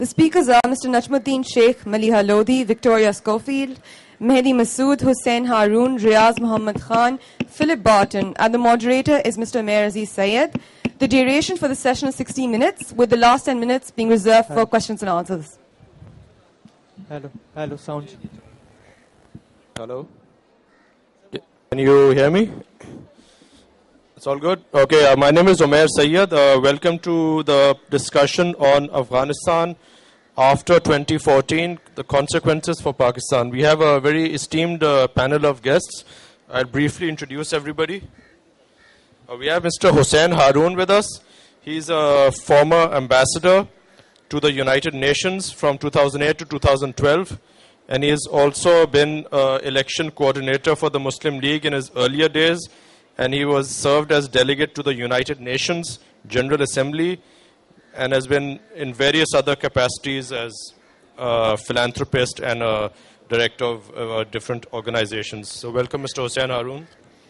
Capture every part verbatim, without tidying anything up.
The speakers are Mister Najmuddin Sheikh, Maliha Lodhi, Victoria Schofield, Mehdi Masood, Hussain Haroon, Riaz Muhammad Khan, Philip Barton, and the moderator is Mister Mayor Aziz Sayed. The duration for the session is sixty minutes, with the last ten minutes being reserved for questions and answers. Hello, hello, sound. Hello. Can you hear me? It's all good? Okay, uh, my name is Umair Sayyed. Uh, welcome to the discussion on Afghanistan after twenty fourteen, the consequences for Pakistan. We have a very esteemed uh, panel of guests. I'll briefly introduce everybody. Uh, we have Mister Hussain Haroon with us. He's a former ambassador to the United Nations from two thousand eight to two thousand twelve. And he has also been uh, election coordinator for the Muslim League in his earlier days. And he was served as delegate to the United Nations General Assembly and has been in various other capacities as a philanthropist and a director of uh, different organizations. So welcome, Mister Hussain Haroon.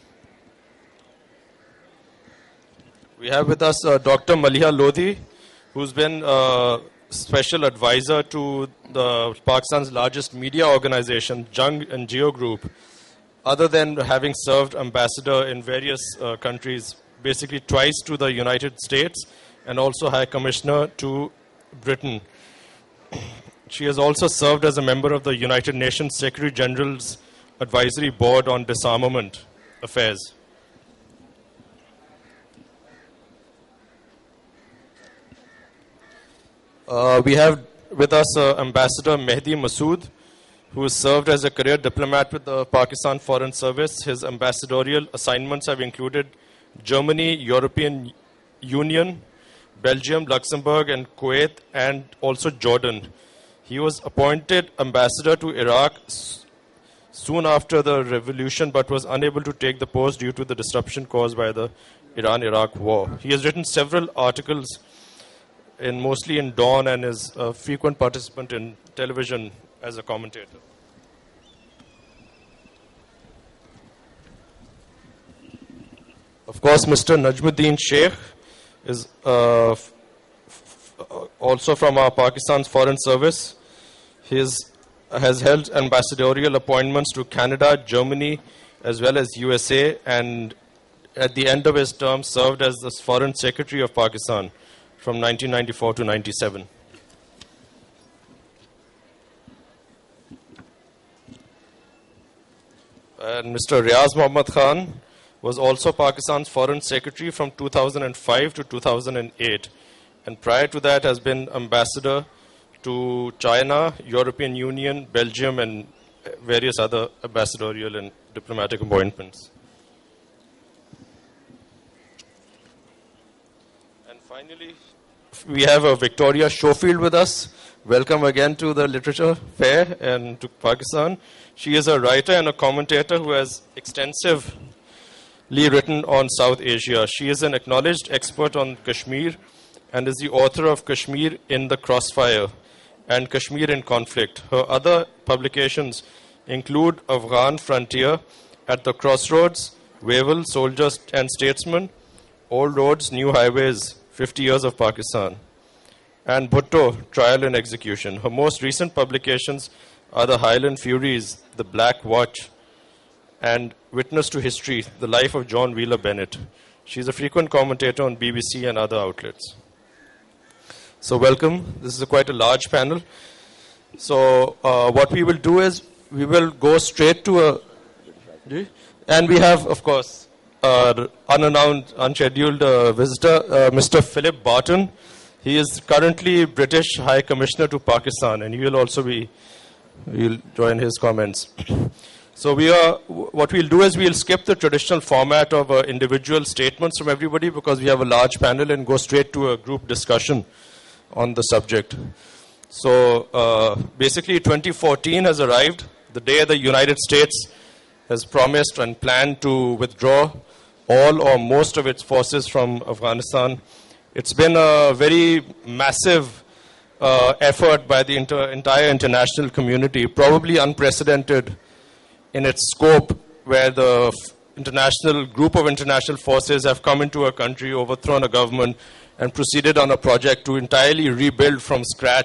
We have with us uh, Doctor Maliha Lodhi, who's been a special advisor to the Pakistan's largest media organization, Jung and Geo Group. Other than having served ambassador in various uh, countries, basically twice to the United States and also High Commissioner to Britain. She has also served as a member of the United Nations Secretary General's Advisory Board on Disarmament Affairs. Uh, we have with us uh, Ambassador Mehdi Masood, who has served as a career diplomat with the Pakistan Foreign Service. His ambassadorial assignments have included Germany, European Union, Belgium, Luxembourg, and Kuwait, and also Jordan. He was appointed ambassador to Iraq soon after the revolution, but was unable to take the post due to the disruption caused by the Iran-Iraq war. He has written several articles, in mostly in Dawn, and is a frequent participant in television as a commentator. Of course, Mister Najmuddin Sheikh is uh, f- f- also from our Pakistan's Foreign Service. He is, has held ambassadorial appointments to Canada, Germany, as well as U S A, and at the end of his term served as the Foreign Secretary of Pakistan from nineteen ninety-four to ninety-seven. And Mister Riaz Muhammad Khan was also Pakistan's Foreign Secretary from two thousand five to two thousand eight. And prior to that has been ambassador to China, European Union, Belgium, and various other ambassadorial and diplomatic appointments. And finally, we have uh, Victoria Schofield with us. Welcome again to the Literature Fair and to Pakistan. She is a writer and a commentator who has extensively written on South Asia. She is an acknowledged expert on Kashmir and is the author of Kashmir in the Crossfire and Kashmir in Conflict. Her other publications include Afghan Frontier, At the Crossroads, Wavell, Soldiers and Statesmen, Old Roads, New Highways, fifty years of Pakistan, and Bhutto, Trial and Execution. Her most recent publications are The Highland Furies, The Black Watch, and Witness to History, The Life of John Wheeler Bennett. She's a frequent commentator on B B C and other outlets. So welcome. This is a quite a large panel. So uh, what we will do is we will go straight to a... And we have, of course, uh, unannounced, unscheduled uh, visitor, uh, Mister Philip Barton. He is currently British High Commissioner to Pakistan, and he will also be... We'll join his comments. So we are. What we'll do is we'll skip the traditional format of uh, individual statements from everybody because we have a large panel and go straight to a group discussion on the subject. So uh, basically twenty fourteen has arrived, the day the United States has promised and planned to withdraw all or most of its forces from Afghanistan. It's been a very massive uh, effort by the inter- entire international community, probably unprecedented in its scope, where the f- international group of international forces have come into a country, overthrown a government, and proceeded on a project to entirely rebuild from scratch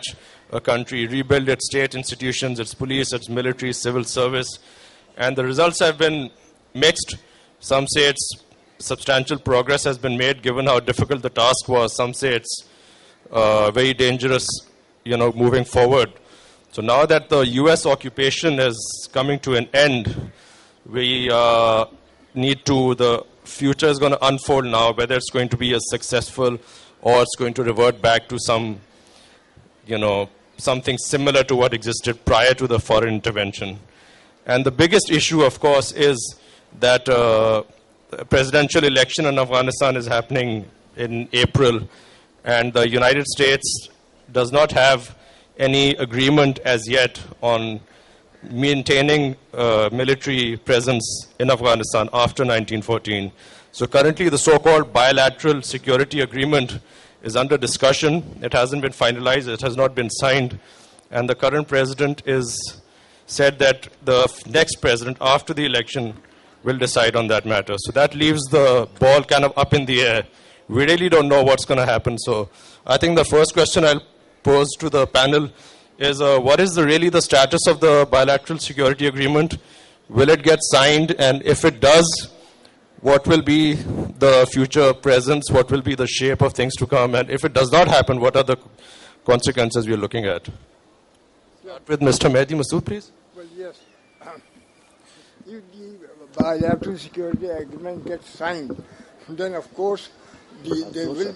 a country, rebuild its state institutions, its police, its military, civil service. And the results have been mixed. Some say it's substantial progress has been made given how difficult the task was. Some say it's uh, very dangerous, you know, moving forward. So now that the U S occupation is coming to an end, we uh, need to, the future is going to unfold now, whether it's going to be as successful or it's going to revert back to some, you know, something similar to what existed prior to the foreign intervention. And the biggest issue, of course, is that uh, the presidential election in Afghanistan is happening in April, and the United States does not have any agreement as yet on maintaining uh, military presence in Afghanistan after nineteen fourteen. So currently the so-called bilateral security agreement is under discussion. It hasn't been finalized, it has not been signed, and the current president is said that the next president after the election will decide on that matter. So that leaves the ball kind of up in the air. We really don't know what's going to happen. So I think the first question I'll pose to the panel is uh, what is the, really the status of the bilateral security agreement? Will it get signed? And if it does, what will be the future presence? What will be the shape of things to come? And if it does not happen, what are the consequences we're looking at? Start with Mister Mehdi Masood, please. Well, yes. If the bilateral security agreement gets signed, then of course the, there will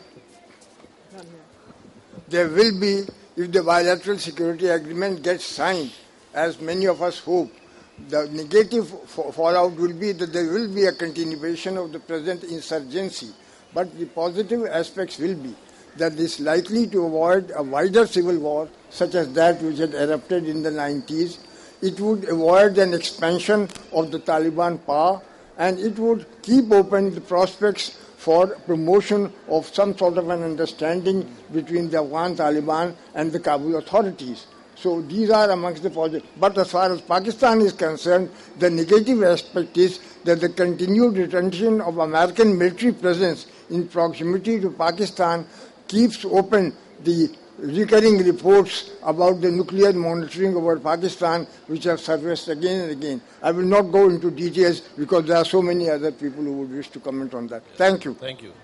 there will be, if the bilateral security agreement gets signed, as many of us hope, the negative fallout will be that there will be a continuation of the present insurgency. But the positive aspects will be that it is likely to avoid a wider civil war, such as that which had erupted in the nineties. It would avoid an expansion of the Taliban power, and it would keep open the prospects for promotion of some sort of an understanding between the Afghan Taliban and the Kabul authorities. So these are amongst the positive. But as far as Pakistan is concerned, the negative aspect is that the continued retention of American military presence in proximity to Pakistan keeps open the recurring reports about the nuclear monitoring over Pakistan, which have surfaced again and again. I will not go into details because there are so many other people who would wish to comment on that. Thank you. Thank you.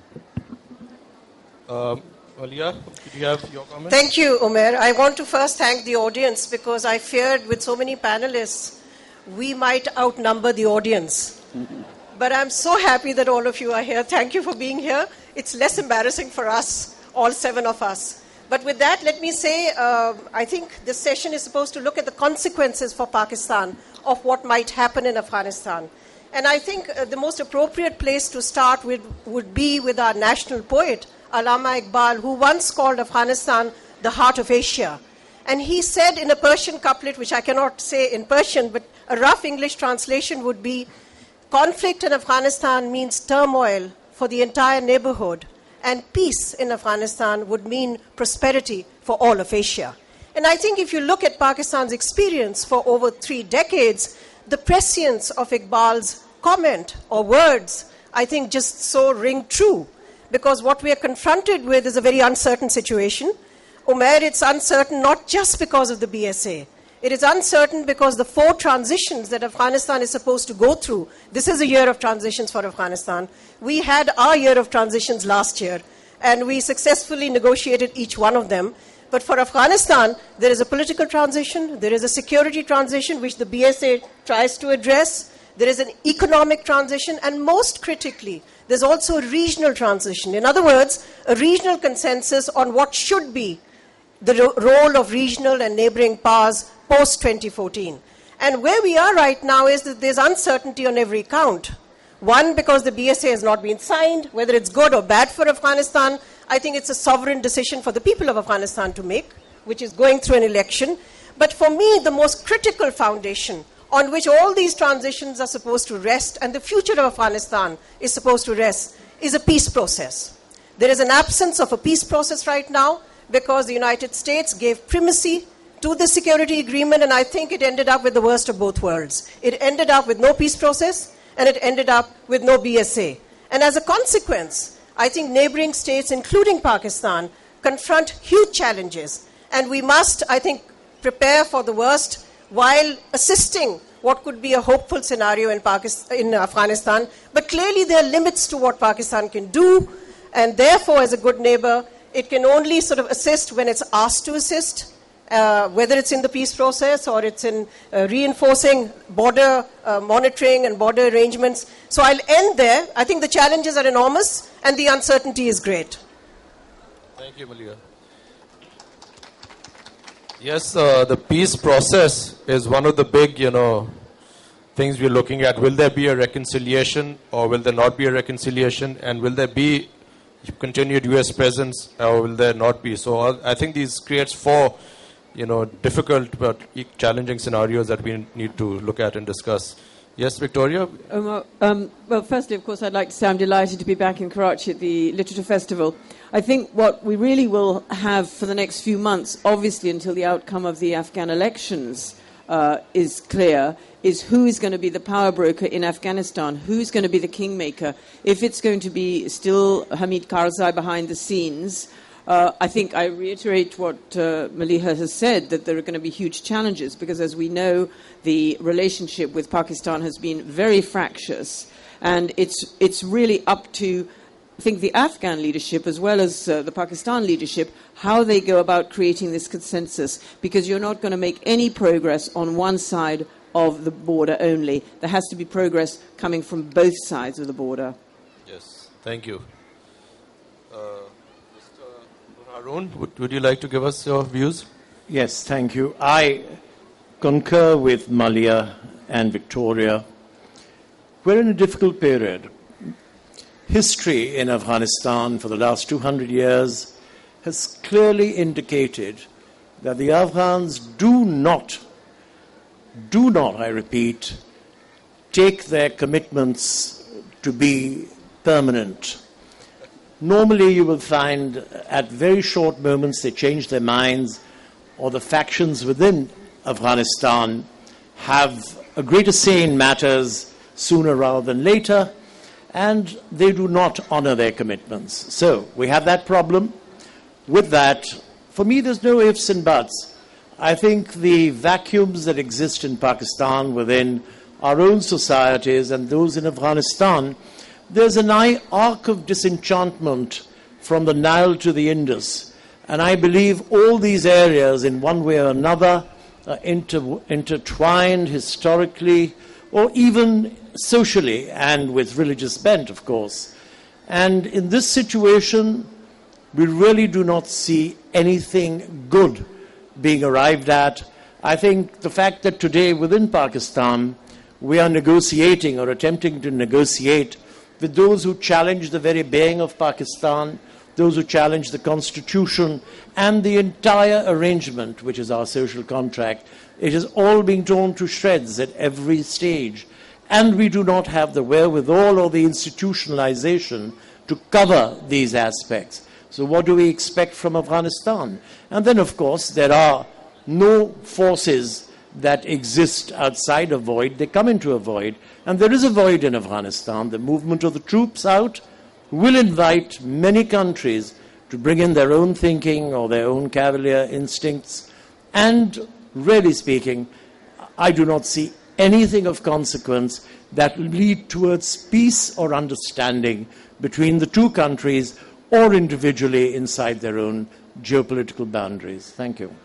Um, Alia, do you have your comment? Thank you, Umair. I want to first thank the audience because I feared with so many panelists, we might outnumber the audience. Mm-hmm. But I'm so happy that all of you are here. Thank you for being here. It's less embarrassing for us, all seven of us. But with that, let me say, uh, I think this session is supposed to look at the consequences for Pakistan of what might happen in Afghanistan. And I think uh, the most appropriate place to start with would be with our national poet, Allama Iqbal, who once called Afghanistan the heart of Asia. And he said in a Persian couplet, which I cannot say in Persian, but a rough English translation would be, conflict in Afghanistan means turmoil for the entire neighborhood, and peace in Afghanistan would mean prosperity for all of Asia. And I think if you look at Pakistan's experience for over three decades, the prescience of Iqbal's comment or words, I think just so ring true. Because what we are confronted with is a very uncertain situation. Umair, it's uncertain not just because of the B S A. It is uncertain because the four transitions that Afghanistan is supposed to go through, this is a year of transitions for Afghanistan. We had our year of transitions last year, and we successfully negotiated each one of them. But for Afghanistan, there is a political transition, there is a security transition, which the B S A tries to address, there is an economic transition, and most critically, there's also a regional transition. In other words, a regional consensus on what should be the ro- role of regional and neighboring powers post twenty fourteen. And where we are right now is that there's uncertainty on every count. One, because the B S A has not been signed, whether it's good or bad for Afghanistan. I think it's a sovereign decision for the people of Afghanistan to make, which is going through an election. But for me, the most critical foundation on which all these transitions are supposed to rest and the future of Afghanistan is supposed to rest is a peace process. There is an absence of a peace process right now because the United States gave primacy to the security agreement, and I think it ended up with the worst of both worlds. It ended up with no peace process, and it ended up with no B S A. And as a consequence, I think neighboring states, including Pakistan, confront huge challenges. And we must, I think, prepare for the worst while assisting what could be a hopeful scenario in Pakistan, in Afghanistan. But clearly there are limits to what Pakistan can do. And therefore, as a good neighbor, it can only sort of assist when it's asked to assist. Uh, whether it's in the peace process or it's in uh, reinforcing border uh, monitoring and border arrangements. So I'll end there. I think the challenges are enormous and the uncertainty is great. Thank you, Malia. Yes, uh, the peace process is one of the big, you know, things we're looking at. Will there be a reconciliation or will there not be a reconciliation? And will there be continued U S presence or will there not be? So uh, I think these creates four you know, difficult but challenging scenarios that we need to look at and discuss. Yes, Victoria? Um, well, um, well, firstly, of course, I'd like to say I'm delighted to be back in Karachi at the Literature Festival. I think what we really will have for the next few months, obviously until the outcome of the Afghan elections uh, is clear, is who is going to be the power broker in Afghanistan, who's going to be the kingmaker. If it's going to be still Hamid Karzai behind the scenes, Uh, I think I reiterate what uh, Maliha has said, that there are going to be huge challenges because, as we know, the relationship with Pakistan has been very fractious. And it's, it's really up to, I think, the Afghan leadership as well as uh, the Pakistan leadership, how they go about creating this consensus, because you're not going to make any progress on one side of the border only. There has to be progress coming from both sides of the border. Yes, thank you. Uh, Arun, would, would you like to give us your views? Yes, thank you. I concur with Malia and Victoria. We're in a difficult period. History in Afghanistan for the last two hundred years has clearly indicated that the Afghans do not, do not, I repeat, take their commitments to be permanent. Normally, you will find at very short moments they change their minds, or the factions within Afghanistan have a greater say in matters sooner rather than later, and they do not honor their commitments. So we have that problem. With that, for me, there's no ifs and buts. I think the vacuums that exist in Pakistan within our own societies and those in Afghanistan, there's an arc of disenchantment from the Nile to the Indus. And I believe all these areas, in one way or another, are inter- intertwined historically or even socially and with religious bent, of course. And in this situation, we really do not see anything good being arrived at. I think the fact that today within Pakistan, we are negotiating or attempting to negotiate with those who challenge the very being of Pakistan, those who challenge the constitution and the entire arrangement, which is our social contract. It is all being torn to shreds at every stage. And we do not have the wherewithal or the institutionalization to cover these aspects. So what do we expect from Afghanistan? And then, of course, there are no forces that exist outside a void. They come into a void. And there is a void in Afghanistan. The movement of the troops out will invite many countries to bring in their own thinking or their own cavalier instincts. And really speaking, I do not see anything of consequence that will lead towards peace or understanding between the two countries or individually inside their own geopolitical boundaries. Thank you.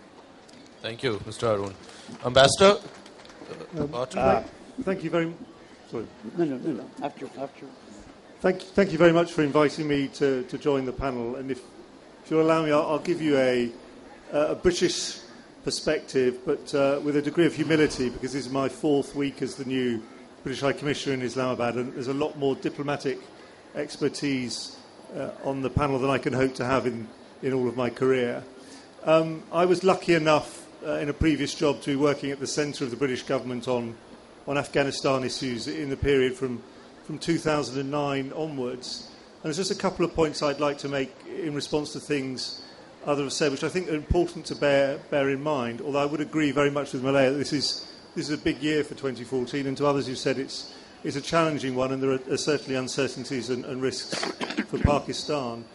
Thank you, Mister Arun. Ambassador uh, Barton. Uh, thank you very much. Sorry. No, no, no, no. After, after. Thank, thank you very much for inviting me to, to join the panel. And if, if you'll allow me, I'll, I'll give you a, a British perspective, but uh, with a degree of humility, because this is my fourth week as the new British High Commissioner in Islamabad, and there's a lot more diplomatic expertise uh, on the panel than I can hope to have in, in all of my career. Um, I was lucky enough uh, in a previous job to be working at the centre of the British government on, on Afghanistan issues in the period from, from two thousand nine onwards. And there's just a couple of points I'd like to make in response to things others have said, which I think are important to bear, bear in mind, although I would agree very much with Malaya that this is, this is a big year for twenty fourteen, and to others who've said it's, it's a challenging one, and there are, are certainly uncertainties and, and risks for Pakistan.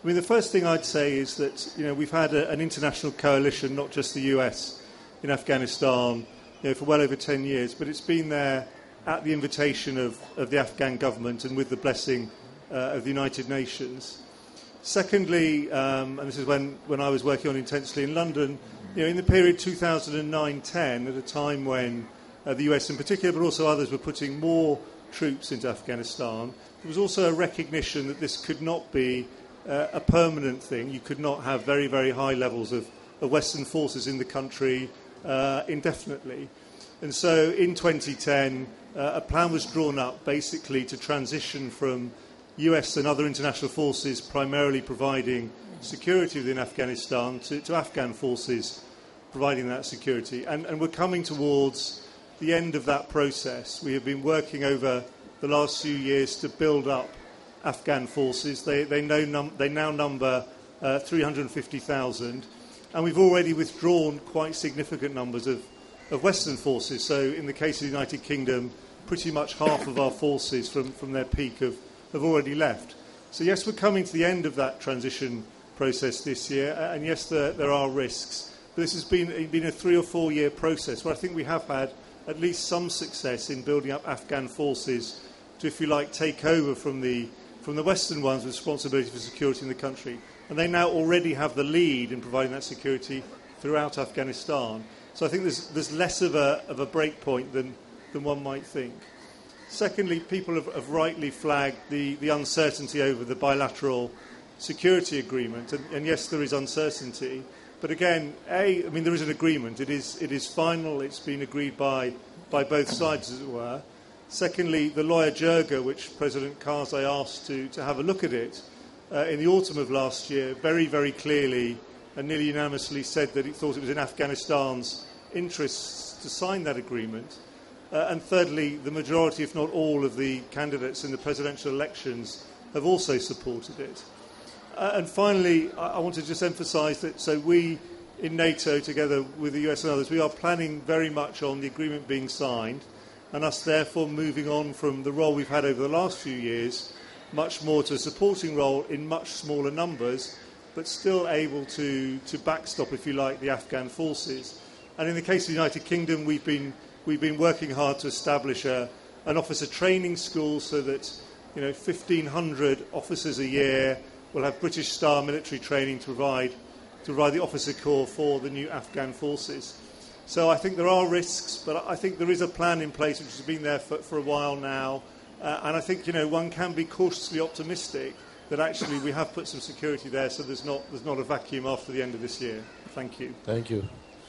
I mean, the first thing I'd say is that, you know, we've had a, an international coalition, not just the U S, in Afghanistan, you know, for well over ten years, but it's been there at the invitation of, of the Afghan government and with the blessing uh, of the United Nations. Secondly, um, and this is when, when I was working on Intensely in London, you know, in the period two thousand nine ten, at a time when uh, the U S in particular, but also others, were putting more troops into Afghanistan, there was also a recognition that this could not be uh, a permanent thing. You could not have very, very high levels of, of Western forces in the country uh, indefinitely. And so in twenty ten, uh, a plan was drawn up basically to transition from U S and other international forces primarily providing security within Afghanistan to, to Afghan forces providing that security. And, and we're coming towards the end of that process. We have been working over the last few years to build up Afghan forces. They, they, know num- they now number uh, three hundred fifty thousand, and we've already withdrawn quite significant numbers of, of Western forces. So in the case of the United Kingdom, pretty much half of our forces from, from their peak have, have already left. So yes, we're coming to the end of that transition process this year, and yes, there, there are risks. But this has been, been a three or four year process where I think we have had at least some success in building up Afghan forces to, if you like, take over from the from the Western ones with responsibility for security in the country. And they now already have the lead in providing that security throughout Afghanistan. So I think there's, there's less of a, of a break point than, than one might think. Secondly, people have, have rightly flagged the, the uncertainty over the bilateral security agreement. And, and yes, there is uncertainty. But again, A, I mean, there is an agreement. It is, it is final. It's been agreed by, by both sides, as it were. Secondly, the lawyer Jirga, which President Karzai asked to, to have a look at it uh, in the autumn of last year, very, very clearly and nearly unanimously said that it thought it was in Afghanistan's interests to sign that agreement. Uh, and thirdly, the majority, if not all, of the candidates in the presidential elections have also supported it. Uh, and finally, I, I want to just emphasise that so we in NATO, together with the U S and others, we are planning very much on the agreement being signed, and us therefore moving on from the role we've had over the last few years, much more to a supporting role in much smaller numbers, but still able to, to backstop, if you like, the Afghan forces. And in the case of the United Kingdom, we've been, we've been working hard to establish a, an officer training school so that, you know, fifteen hundred officers a year will have British-style military training to provide, to provide the officer corps for the new Afghan forces. So I think there are risks, but I think there is a plan in place which has been there for, for a while now. Uh, and I think, you know, one can be cautiously optimistic that actually we have put some security there, so there's not, there's not a vacuum after the end of this year. Thank you. Thank you.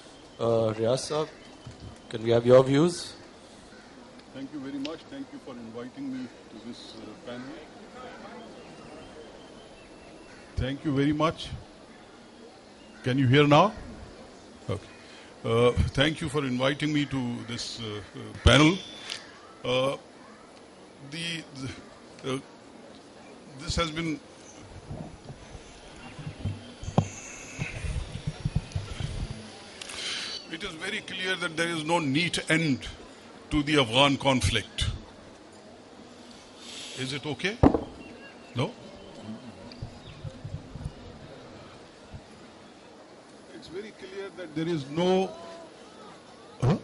Uh, Riaz Saab, can we have your views? Thank you very much. Thank you for inviting me to this uh, panel. Thank you very much. Can you hear now? Okay. Uh, thank you for inviting me to this uh, uh, panel. Uh, the, the uh, this has been it is very clear that there is no neat end to the Afghan conflict. Is it okay? No? It's very clear that there is no... Huh?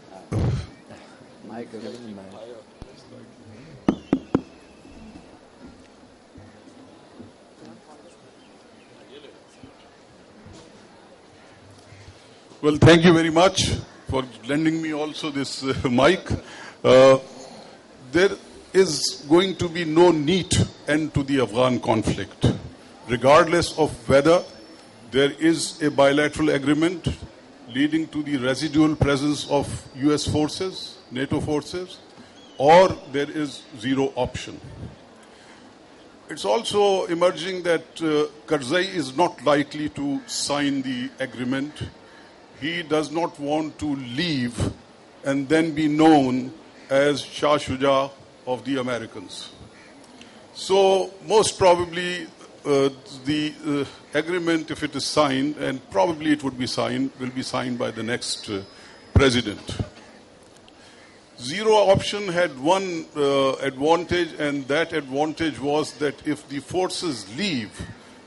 Well, thank you very much for lending me also this uh, mic. Uh, there is going to be no neat end to the Afghan conflict, regardless of whether there is a bilateral agreement leading to the residual presence of U S forces, NATO forces, or there is zero option. It's also emerging that uh, Karzai is not likely to sign the agreement. He does not want to leave and then be known as Shah Shuja of the Americans. So most probably uh, the uh, agreement, if it is signed, and probably it would be signed, will be signed by the next uh, president. Zero option had one uh, advantage, and that advantage was that if the forces leave,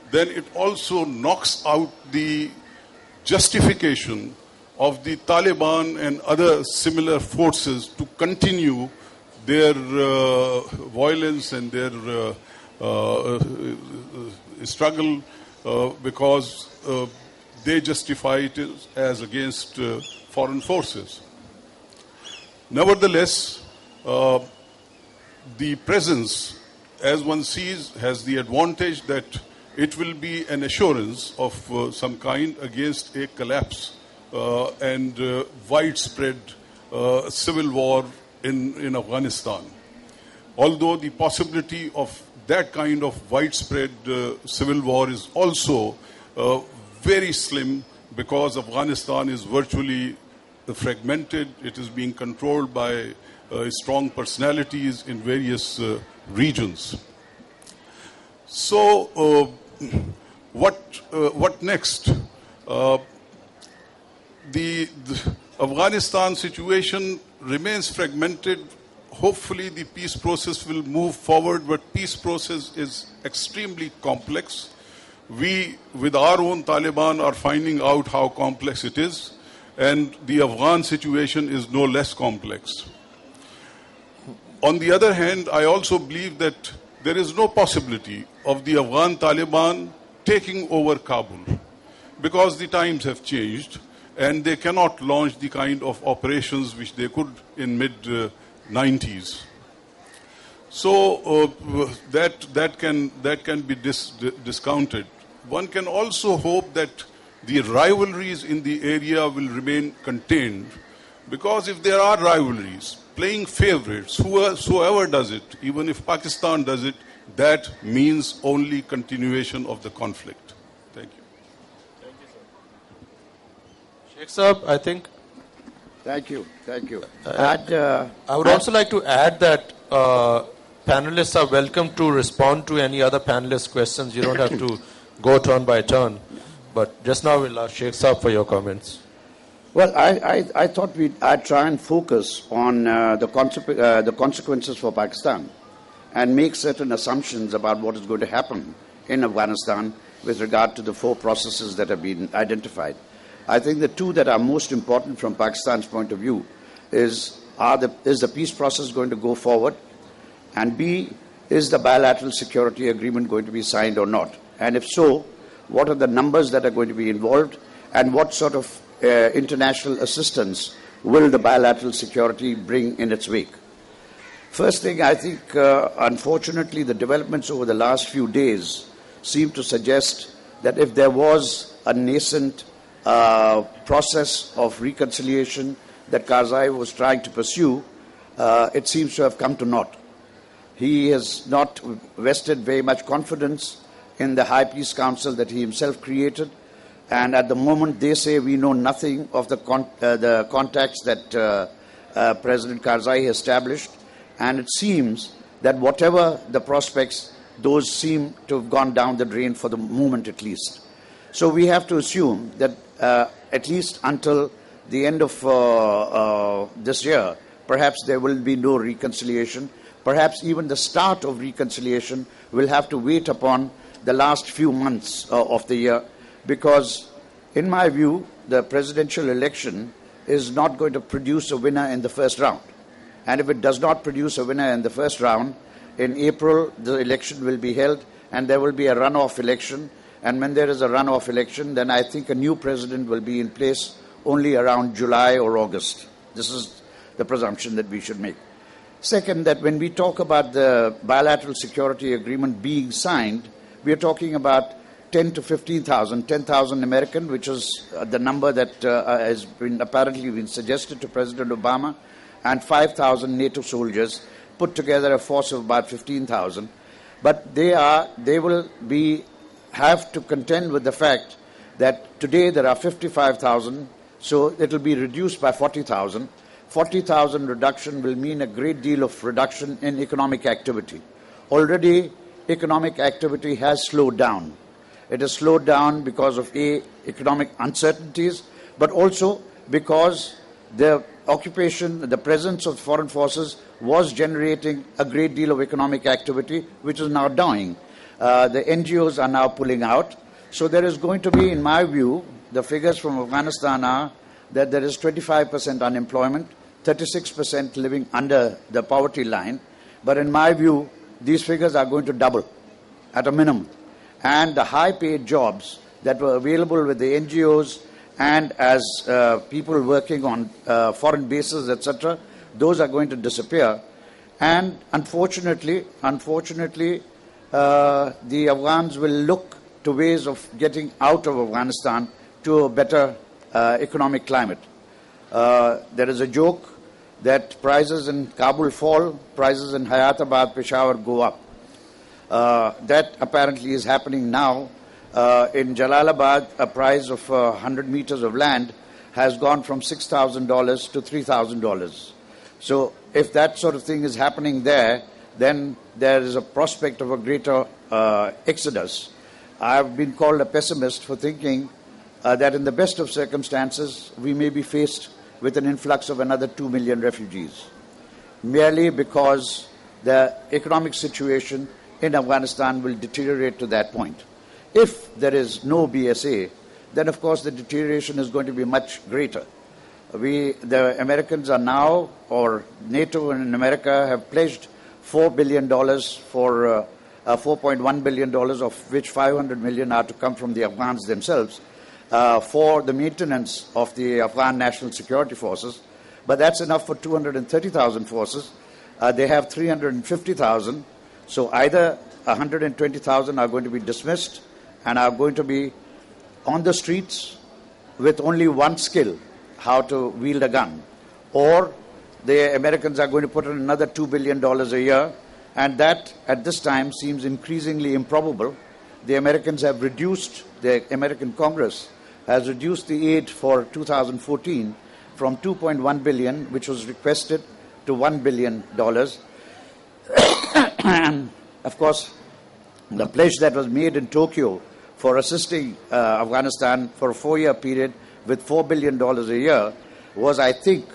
then it also knocks out the justification of the Taliban and other similar forces to continue their uh, violence and their uh, uh, struggle uh, because uh, they justify it as against uh, foreign forces. Nevertheless, uh, the presence, as one sees, has the advantage that it will be an assurance of uh, some kind against a collapse uh, and uh, widespread uh, civil war in, in Afghanistan. Although the possibility of that kind of widespread uh, civil war is also uh, very slim, because Afghanistan is virtually fragmented. It is being controlled by uh, strong personalities in various uh, regions. So, uh, what uh, what next? Uh, the, the Afghanistan situation remains fragmented. Hopefully, the peace process will move forward, but peace process is extremely complex. We, with our own Taliban, are finding out how complex it is, and the Afghan situation is no less complex. On the other hand, I also believe that there is no possibility of the Afghan Taliban taking over Kabul, because the times have changed and they cannot launch the kind of operations which they could in mid nineties. So uh, that that can that can be dis, discounted. One can also hope that the rivalries in the area will remain contained, because if there are rivalries, playing favorites, whoever does it, even if Pakistan does it, that means only continuation of the conflict. Thank you. Thank you, sir. Sheikh Saab, I think. Thank you. Thank you. Uh, Add, uh, I would also like to add that uh, panelists are welcome to respond to any other panelists' questions. You don't have to go turn by turn. But just now we'll ask Sheikh Saab for your comments. Well, I, I, I thought we'd I'd try and focus on uh, the, consequ- uh, the consequences for Pakistan and make certain assumptions about what is going to happen in Afghanistan with regard to the four processes that have been identified. I think the two that are most important from Pakistan's point of view is, are the, is the peace process going to go forward? And B, is the bilateral security agreement going to be signed or not? And if so, what are the numbers that are going to be involved, and what sort of uh, international assistance will the bilateral security bring in its wake? First thing, I think, uh, unfortunately, the developments over the last few days seem to suggest that if there was a nascent uh, process of reconciliation that Karzai was trying to pursue, uh, it seems to have come to naught. He has not vested very much confidence in the High Peace Council that he himself created, and at the moment they say we know nothing of the, con- uh, the contacts that uh, uh, President Karzai established, and it seems that whatever the prospects, those seem to have gone down the drain for the moment at least. So we have to assume that uh, at least until the end of uh, uh, this year, perhaps there will be no reconciliation. Perhaps even the start of reconciliation will have to wait upon the last few months uh, of the year, because in my view, the presidential election is not going to produce a winner in the first round. And if it does not produce a winner in the first round, in April the election will be held and there will be a runoff election. And when there is a runoff election, then I think a new president will be in place only around July or August. This is the presumption that we should make. Second, that when we talk about the bilateral security agreement being signed, we are talking about ten to fifteen thousand, ten thousand American, which is uh, the number that uh, has been apparently been suggested to President Obama, and five thousand NATO soldiers, put together a force of about fifteen thousand. But they are, they will be, have to contend with the fact that today there are fifty-five thousand, so it will be reduced by forty thousand. forty thousand reduction will mean a great deal of reduction in economic activity. Already, economic activity has slowed down. It has slowed down because of A, economic uncertainties, but also because the occupation, the presence of foreign forces was generating a great deal of economic activity, which is now dying. Uh, the N G Os are now pulling out. So there is going to be, in my view, the figures from Afghanistan are that there is twenty-five percent unemployment, thirty-six percent living under the poverty line. But in my view, these figures are going to double at a minimum. And the high-paid jobs that were available with the N G Os and as uh, people working on uh, foreign bases, et cetera, those are going to disappear. And unfortunately, unfortunately, uh, the Afghans will look to ways of getting out of Afghanistan to a better uh, economic climate. Uh, there is a joke that prices in Kabul fall, prices in Hayatabad, Peshawar go up. Uh, that apparently is happening now. Uh, in Jalalabad, a price of uh, one hundred meters of land has gone from six thousand dollars to three thousand dollars. So if that sort of thing is happening there, then there is a prospect of a greater uh, exodus. I've been called a pessimist for thinking uh, that in the best of circumstances, we may be faced with an influx of another two million refugees, merely because the economic situation in Afghanistan will deteriorate to that point. If there is no B S A, then of course the deterioration is going to be much greater. We, the Americans are now, or NATO and America have pledged four billion dollars for uh, uh, four point one billion dollars, of which five hundred million dollars are to come from the Afghans themselves, uh, for the maintenance of the Afghan National Security Forces. But that's enough for two hundred thirty thousand forces. Uh, they have three hundred fifty thousand. So either one hundred twenty thousand are going to be dismissed and are going to be on the streets with only one skill, how to wield a gun, or the Americans are going to put in another two billion dollars a year, and that at this time seems increasingly improbable. The Americans have reduced, the American Congress has reduced the aid for two thousand fourteen from two point one billion dollars, which was requested, to one billion dollars. And of course, the pledge that was made in Tokyo for assisting uh, Afghanistan for a four-year period with four billion dollars a year was, I think,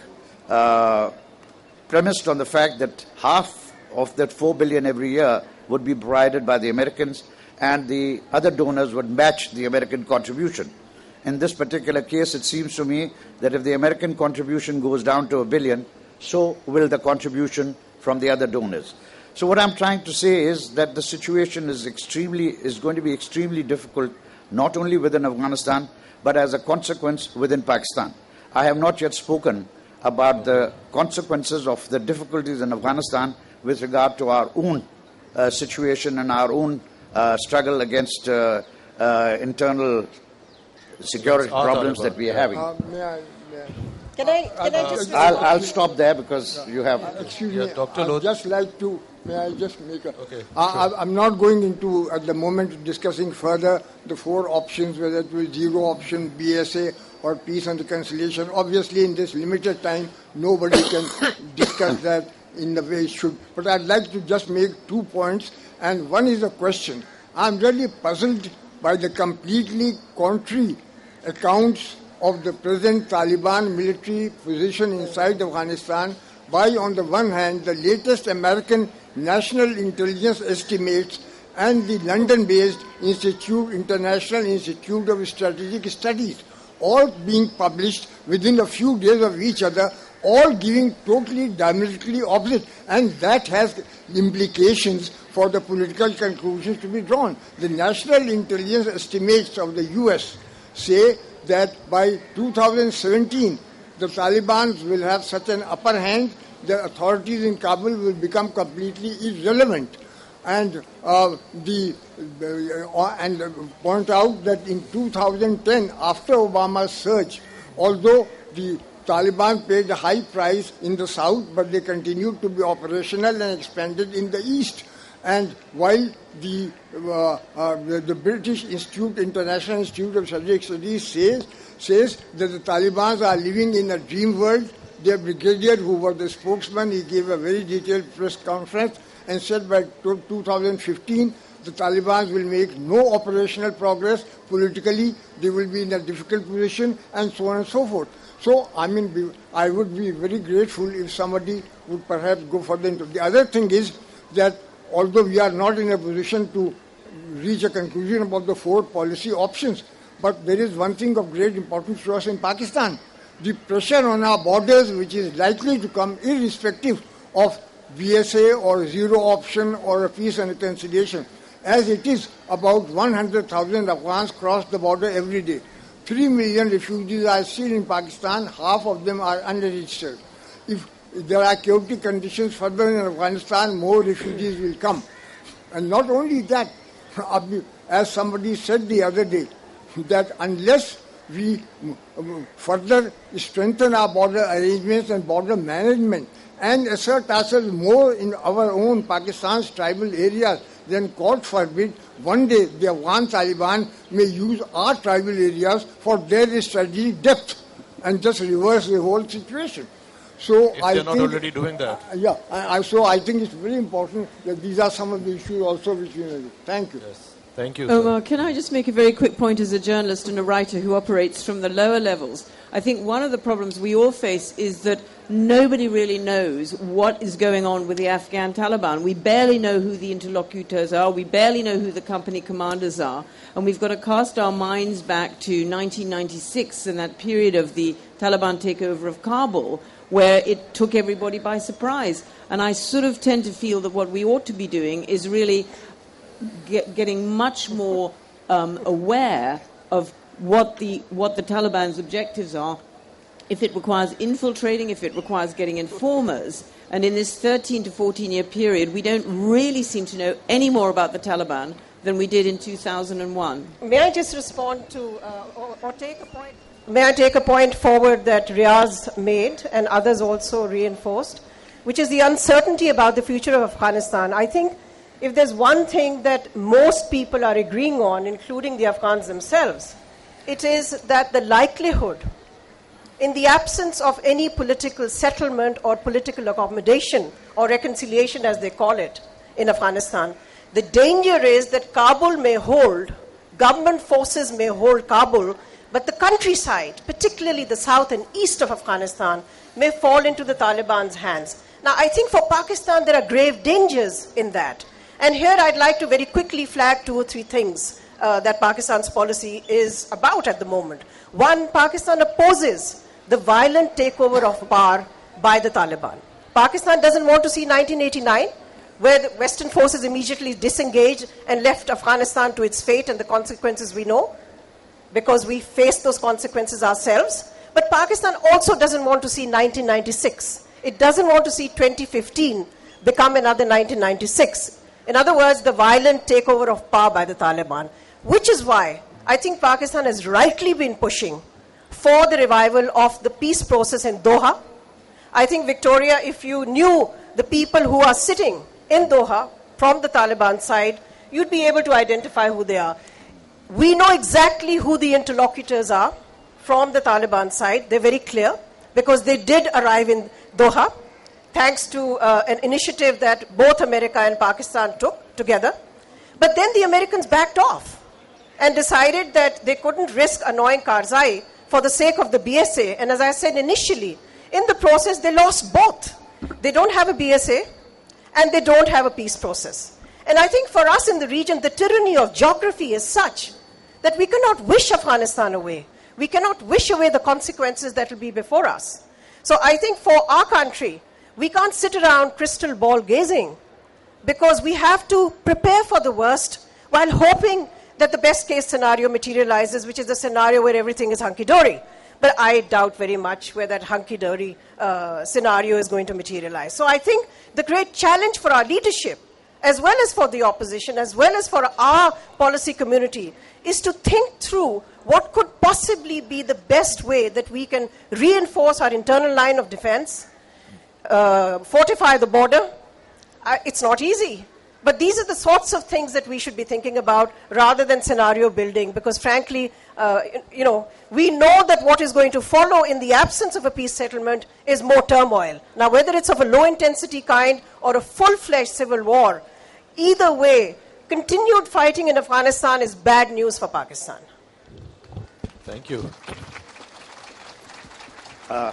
uh, premised on the fact that half of that four billion dollars every year would be provided by the Americans and the other donors would match the American contribution. In this particular case, it seems to me that if the American contribution goes down to a billion, so will the contribution from the other donors. So what I'm trying to say is that the situation is extremely is going to be extremely difficult, not only within Afghanistan, but as a consequence within Pakistan. I have not yet spoken about the consequences of the difficulties in Afghanistan with regard to our own uh, situation and our own uh, struggle against uh, uh, internal security problems that we are having. Uh, may I, may I? Can I, can I just... I'll, I'll stop there because you have... Uh, excuse Yeah, me, Doctor I'd Lodh. just like to, may I just make a... Okay, I, I, I'm not going into, at the moment, discussing further the four options, whether it will zero option, B S A, or peace and reconciliation. Obviously, in this limited time, nobody can discuss that in the way it should. But I'd like to just make two points, and one is a question. I'm really puzzled by the completely contrary accounts of the present Taliban military position inside Afghanistan by, on the one hand, the latest American National Intelligence estimates and the London-based Institute, International Institute of Strategic Studies, all being published within a few days of each other, all giving totally diametrically opposite, and that has implications for the political conclusions to be drawn. The National Intelligence estimates of the U S say that by two thousand seventeen, the Taliban will have such an upper hand, the authorities in Kabul will become completely irrelevant. And uh, the uh, and point out that in two thousand ten, after Obama's surge, although the Taliban paid a high price in the south, but they continued to be operational and expanded in the east. And while the, uh, uh, the, the British Institute, International Institute of Strategic Studies says, says that the Taliban are living in a dream world, their brigadier, who was the spokesman, he gave a very detailed press conference and said by two thousand fifteen, the Taliban will make no operational progress. Politically, they will be in a difficult position, and so on and so forth. So, I mean, I would be very grateful if somebody would perhaps go further into. The other thing is that although we are not in a position to reach a conclusion about the four policy options. But there is one thing of great importance to us in Pakistan. The pressure on our borders, which is likely to come irrespective of B S A or zero option or a peace and reconciliation. As it is, about one hundred thousand Afghans cross the border every day. Three million refugees are still in Pakistan, half of them are unregistered. If there are chaotic conditions further in Afghanistan, more refugees will come. And not only that, as somebody said the other day, that unless we further strengthen our border arrangements and border management and assert ourselves more in our own Pakistan's tribal areas, then God forbid, one day the Afghan Taliban may use our tribal areas for their strategic depth and just reverse the whole situation. So if I they're not think, already doing that. Uh, yeah, I, I, so I think it's very important that these are some of the issues also which we know. Thank you. Yes. Thank you. Omar, can I just make a very quick point as a journalist and a writer who operates from the lower levels? I think one of the problems we all face is that nobody really knows what is going on with the Afghan Taliban. We barely know who the interlocutors are. We barely know who the company commanders are. And we've got to cast our minds back to nineteen ninety-six and that period of the Taliban takeover of Kabul, where it took everybody by surprise. And I sort of tend to feel that what we ought to be doing is really Get, getting much more um, aware of what the what the Taliban's objectives are, if it requires infiltrating, if it requires getting informers. And in this thirteen to fourteen year period, we don't really seem to know any more about the Taliban than we did in two thousand one. May I just respond to, uh, or, or take a point? May I take a point forward that Riaz made and others also reinforced, which is the uncertainty about the future of Afghanistan. I think if there's one thing that most people are agreeing on, including the Afghans themselves, it is that the likelihood, in the absence of any political settlement or political accommodation or reconciliation, as they call it, in Afghanistan, the danger is that Kabul may hold, government forces may hold Kabul, but the countryside, particularly the south and east of Afghanistan, may fall into the Taliban's hands. Now, I think for Pakistan, there are grave dangers in that. And here I'd like to very quickly flag two or three things uh, that Pakistan's policy is about at the moment. One, Pakistan opposes the violent takeover of power by the Taliban. Pakistan doesn't want to see nineteen eighty-nine, where the Western forces immediately disengaged and left Afghanistan to its fate and the consequences we know, because we faced those consequences ourselves. But Pakistan also doesn't want to see nineteen ninety-six. It doesn't want to see twenty fifteen become another nineteen ninety-six. In other words, the violent takeover of power by the Taliban, which is why I think Pakistan has rightly been pushing for the revival of the peace process in Doha. I think, Victoria, if you knew the people who are sitting in Doha from the Taliban side, you'd be able to identify who they are. We know exactly who the interlocutors are from the Taliban side. They're very clear because they did arrive in Doha, thanks to uh, an initiative that both America and Pakistan took together. But then the Americans backed off and decided that they couldn't risk annoying Karzai for the sake of the B S A. And as I said initially, in the process, they lost both. They don't have a B S A and they don't have a peace process. And I think for us in the region, the tyranny of geography is such that we cannot wish Afghanistan away. We cannot wish away the consequences that will be before us. So I think for our country, we can't sit around crystal ball gazing, because we have to prepare for the worst while hoping that the best case scenario materializes, which is the scenario where everything is hunky-dory. But I doubt very much where that hunky-dory uh, scenario is going to materialize. So I think the great challenge for our leadership, as well as for the opposition, as well as for our policy community, is to think through what could possibly be the best way that we can reinforce our internal line of defense, uh, fortify the border. Uh, it's not easy. But these are the sorts of things that we should be thinking about rather than scenario building, because frankly, uh, you know, we know that what is going to follow in the absence of a peace settlement is more turmoil. Now, whether it's of a low intensity kind or a full-fledged civil war, either way, continued fighting in Afghanistan is bad news for Pakistan. Thank you. Uh,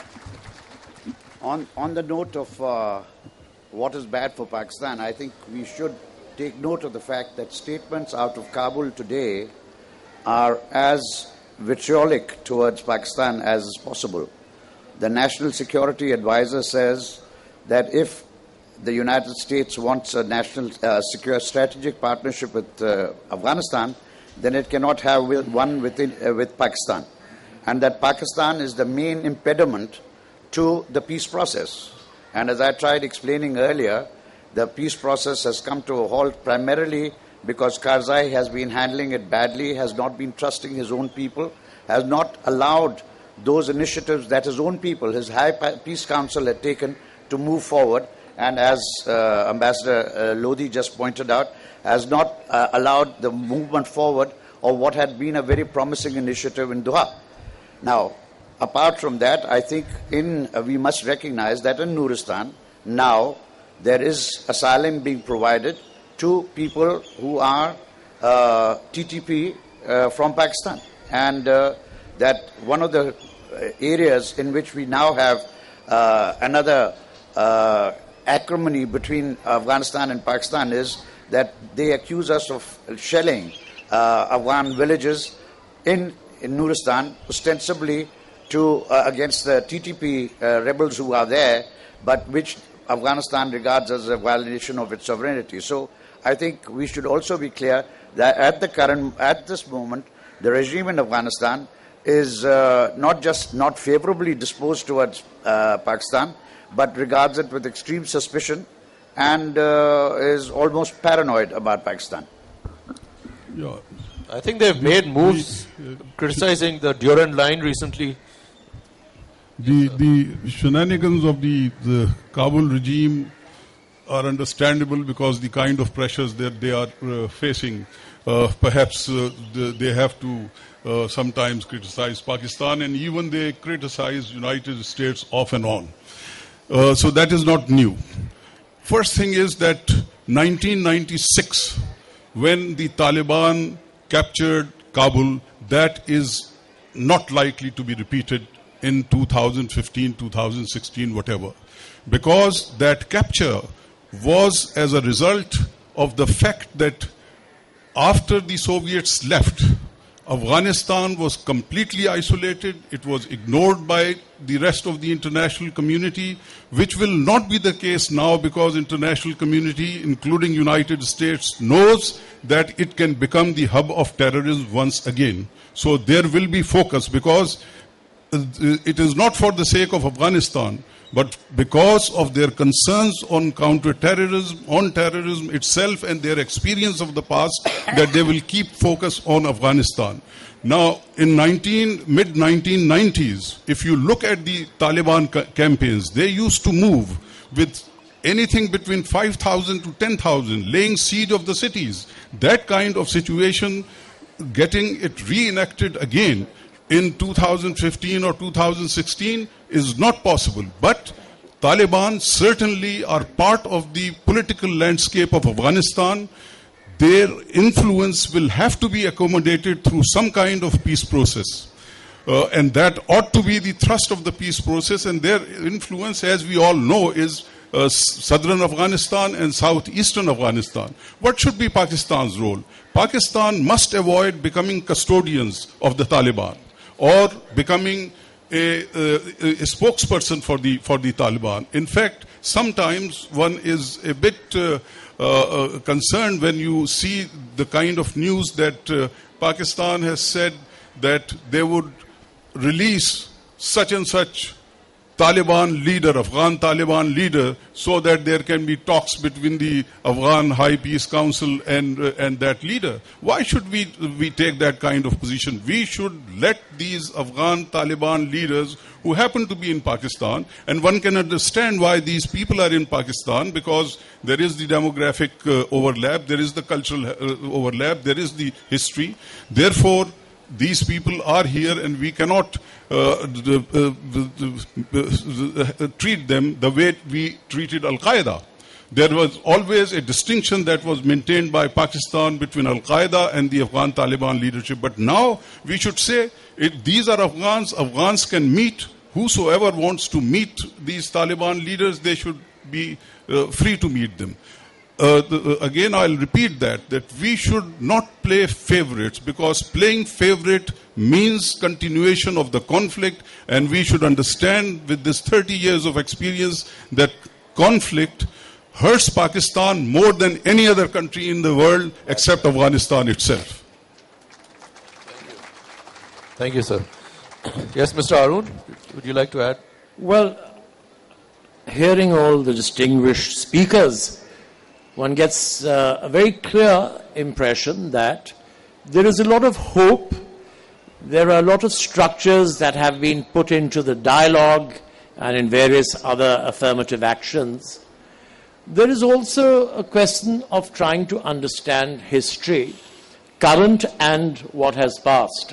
on, on the note of uh, what is bad for Pakistan, I think we should take note of the fact that statements out of Kabul today are as vitriolic towards Pakistan as is possible. The National Security Advisor says that if the United States wants a national uh, secure strategic partnership with uh, Afghanistan, then it cannot have one within, uh, with Pakistan. And that Pakistan is the main impediment to the peace process. And as I tried explaining earlier, the peace process has come to a halt primarily because Karzai has been handling it badly, has not been trusting his own people, has not allowed those initiatives that his own people, his High Peace Council had taken to move forward. And as uh, Ambassador uh, Lodi just pointed out, has not uh, allowed the movement forward of what had been a very promising initiative in Doha. Now, apart from that, I think in, uh, we must recognize that in Nuristan, now there is asylum being provided to people who are uh, T T P uh, from Pakistan. And uh, that one of the areas in which we now have uh, another uh, acrimony between Afghanistan and Pakistan is that they accuse us of shelling uh, Afghan villages in, in Nuristan, ostensibly to uh, against the T T P uh, rebels who are there, but which Afghanistan regards as a violation of its sovereignty. So I think we should also be clear that at the current, at this moment, the regime in Afghanistan is uh, not just not favorably disposed towards uh, Pakistan, but regards it with extreme suspicion and uh, is almost paranoid about Pakistan. Yeah. I think they've made moves uh, criticizing the Durand Line recently. The, the shenanigans of the, the Kabul regime are understandable because the kind of pressures that they are uh, facing. Uh, perhaps uh, the, they have to uh, sometimes criticize Pakistan, and even they criticize United States off and on. Uh, so that is not new. First thing is that nineteen ninety-six, when the Taliban captured Kabul, that is not likely to be repeated in two thousand fifteen, two thousand sixteen, whatever. Because that capture was as a result of the fact that after the Soviets left, Afghanistan was completely isolated. It was ignored by the rest of the international community, which will not be the case now because international community, including United States, knows that it can become the hub of terrorism once again. So there will be focus because it is not for the sake of Afghanistan, but because of their concerns on counter-terrorism, on terrorism itself and their experience of the past, that they will keep focus on Afghanistan. Now, in mid nineteen nineties, if you look at the Taliban ca- campaigns, they used to move with anything between five thousand to ten thousand, laying siege of the cities. That kind of situation, getting it reenacted again in two thousand fifteen or two thousand sixteen is not possible. But Taliban certainly are part of the political landscape of Afghanistan. Their influence will have to be accommodated through some kind of peace process. Uh, and that ought to be the thrust of the peace process. And their influence, as we all know, is uh, southern Afghanistan and southeastern Afghanistan. What should be Pakistan's role? Pakistan must avoid becoming custodians of the Taliban or becoming a, a, a spokesperson for the for the Taliban. In fact, sometimes one is a bit uh, uh, concerned when you see the kind of news that uh, Pakistan has said that they would release such and such Taliban leader, Afghan Taliban leader, so that there can be talks between the Afghan High Peace Council and uh, and that leader. Why should we we take that kind of position? We should let these Afghan Taliban leaders who happen to be in Pakistan, and one can understand why these people are in Pakistan, because there is the demographic uh, overlap, there is the cultural uh, overlap, there is the history. Therefore, these people are here, and we cannot uh, the, uh, the, the, the, treat them the way we treated Al-Qaeda. There was always a distinction that was maintained by Pakistan between Al-Qaeda and the Afghan Taliban leadership. But now we should say, it, these are Afghans. Afghans can meet. Whosoever wants to meet these Taliban leaders, they should be uh, free to meet them. uh, the, uh, again, I'll repeat that, that we should not play favorites, because playing favorite means continuation of the conflict, and we should understand with this thirty years of experience that conflict hurts Pakistan more than any other country in the world except Afghanistan itself. Thank you, sir. Yes, Mister Arun, would you like to add? Well, hearing all the distinguished speakers, one gets uh, a very clear impression that there is a lot of hope. There are a lot of structures that have been put into the dialogue and in various other affirmative actions. There is also a question of trying to understand history, current and what has passed.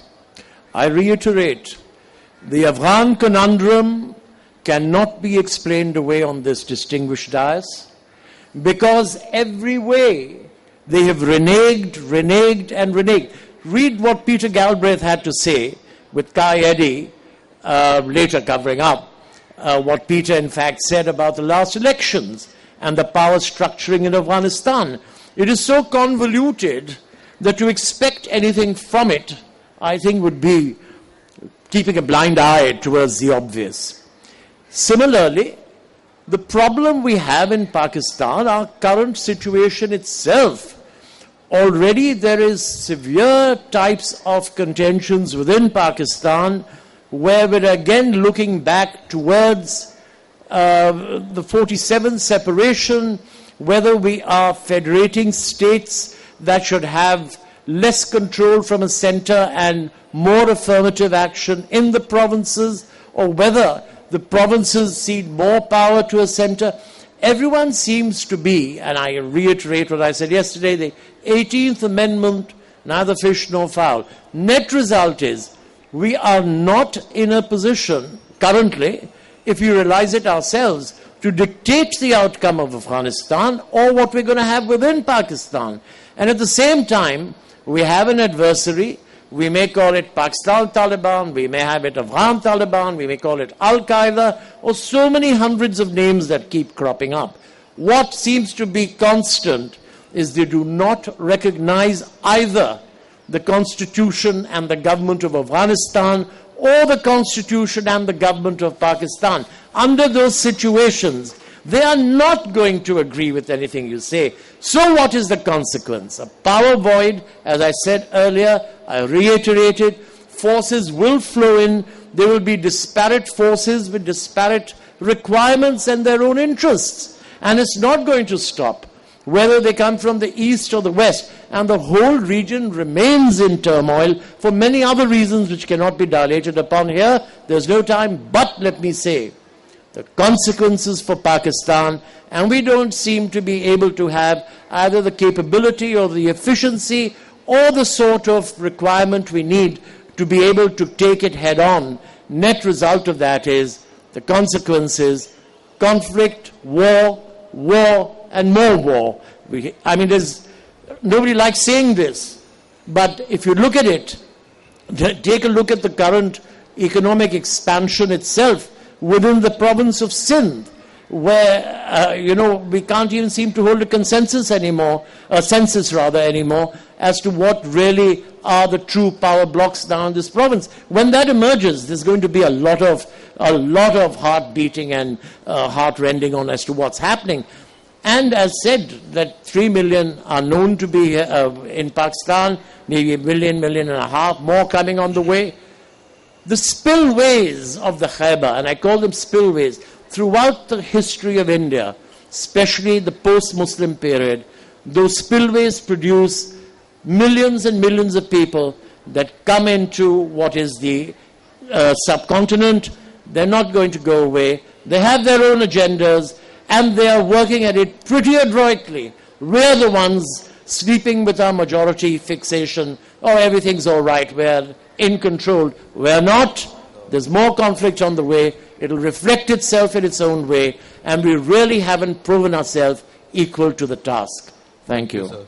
I reiterate, the Afghan conundrum cannot be explained away on this distinguished dais, because every way they have reneged, reneged and reneged. Read what Peter Galbraith had to say with Kai Eddy, uh, later covering up uh, what Peter in fact said about the last elections and the power structuring in Afghanistan. It is so convoluted that to expect anything from it, I think, would be keeping a blind eye towards the obvious. Similarly, the problem we have in Pakistan, our current situation itself, already there is severe types of contentions within Pakistan where we're again looking back towards uh, the forty-seven separation, whether we are federating states that should have less control from a center and more affirmative action in the provinces, or whether the provinces cede more power to a center. Everyone seems to be, and I reiterate what I said yesterday, the eighteenth Amendment, neither fish nor fowl. Net result is, we are not in a position currently, if we realize it ourselves, to dictate the outcome of Afghanistan or what we're going to have within Pakistan. And at the same time, we have an adversary. We may call it Pakistan Taliban, we may have it Afghan Taliban, we may call it Al-Qaeda, or so many hundreds of names that keep cropping up. What seems to be constant is they do not recognize either the Constitution and the government of Afghanistan or the Constitution and the government of Pakistan. Under those situations, they are not going to agree with anything you say. So what is the consequence? A power void, as I said earlier, I reiterated, forces will flow in. There will be disparate forces with disparate requirements and their own interests. And it's not going to stop, whether they come from the east or the west. And the whole region remains in turmoil for many other reasons which cannot be dilated upon here. There's no time, but let me say, the consequences for Pakistan, and we don't seem to be able to have either the capability or the efficiency or the sort of requirement we need to be able to take it head on. Net result of that is the consequences: conflict, war, war, and more war. We, I mean, there's, nobody likes saying this, but if you look at it, take a look at the current economic expansion itself within the province of Sindh, where, uh, you know, we can't even seem to hold a consensus anymore, a census rather anymore, as to what really are the true power blocks now in this province. When that emerges, there's going to be a lot of, a lot of heart beating and uh, heart rending on as to what's happening. And as said, that three million are known to be uh, in Pakistan, maybe a million, million and a half more coming on the way. The spillways of the Khyber, and I call them spillways, throughout the history of India, especially the post-Muslim period, those spillways produce millions and millions of people that come into what is the uh, subcontinent. They're not going to go away. They have their own agendas, and they are working at it pretty adroitly. We're the ones sleeping with our majority fixation. Oh, everything's all right. We're in control. We're not. There's more conflict on the way. It'll reflect itself in its own way, and we really haven't proven ourselves equal to the task. Thank you. Yes,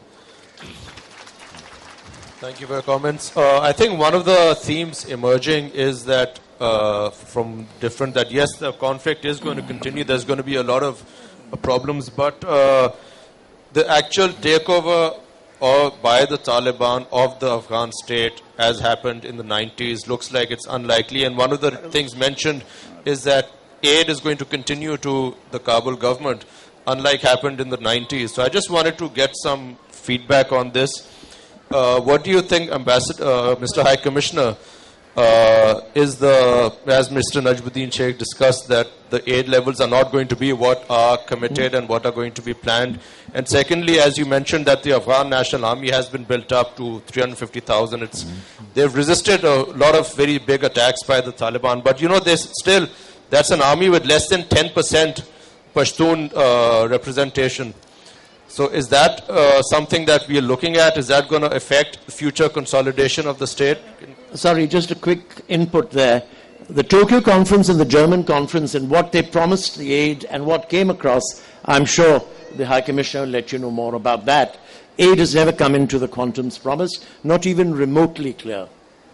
thank you for your comments. Uh, I think one of the themes emerging is that uh, from different, that yes, the conflict is going to continue. There's going to be a lot of uh, problems, but uh, the actual takeover or by the Taliban of the Afghan state, as happened in the nineties, looks like it's unlikely. And one of the things mentioned is that aid is going to continue to the Kabul government, unlike happened in the nineties. So I just wanted to get some feedback on this. Uh, what do you think, Ambassador, uh, Mister High Commissioner, uh, is the, as Mister Najmuddin Sheikh discussed, that the aid levels are not going to be what are committed and what are going to be planned? And secondly, as you mentioned, that the Afghan National Army has been built up to three hundred fifty thousand. It's, they've resisted a lot of very big attacks by the Taliban. But, you know, there's still, that's an army with less than ten percent Pashtun uh, representation. So is that uh, something that we are looking at? Is that going to affect future consolidation of the state? Sorry, just a quick input there. The Tokyo conference and the German conference and what they promised the aid and what came across, I'm sure the High Commissioner will let you know more about that. Aid has never come into the quantums promised, not even remotely clear.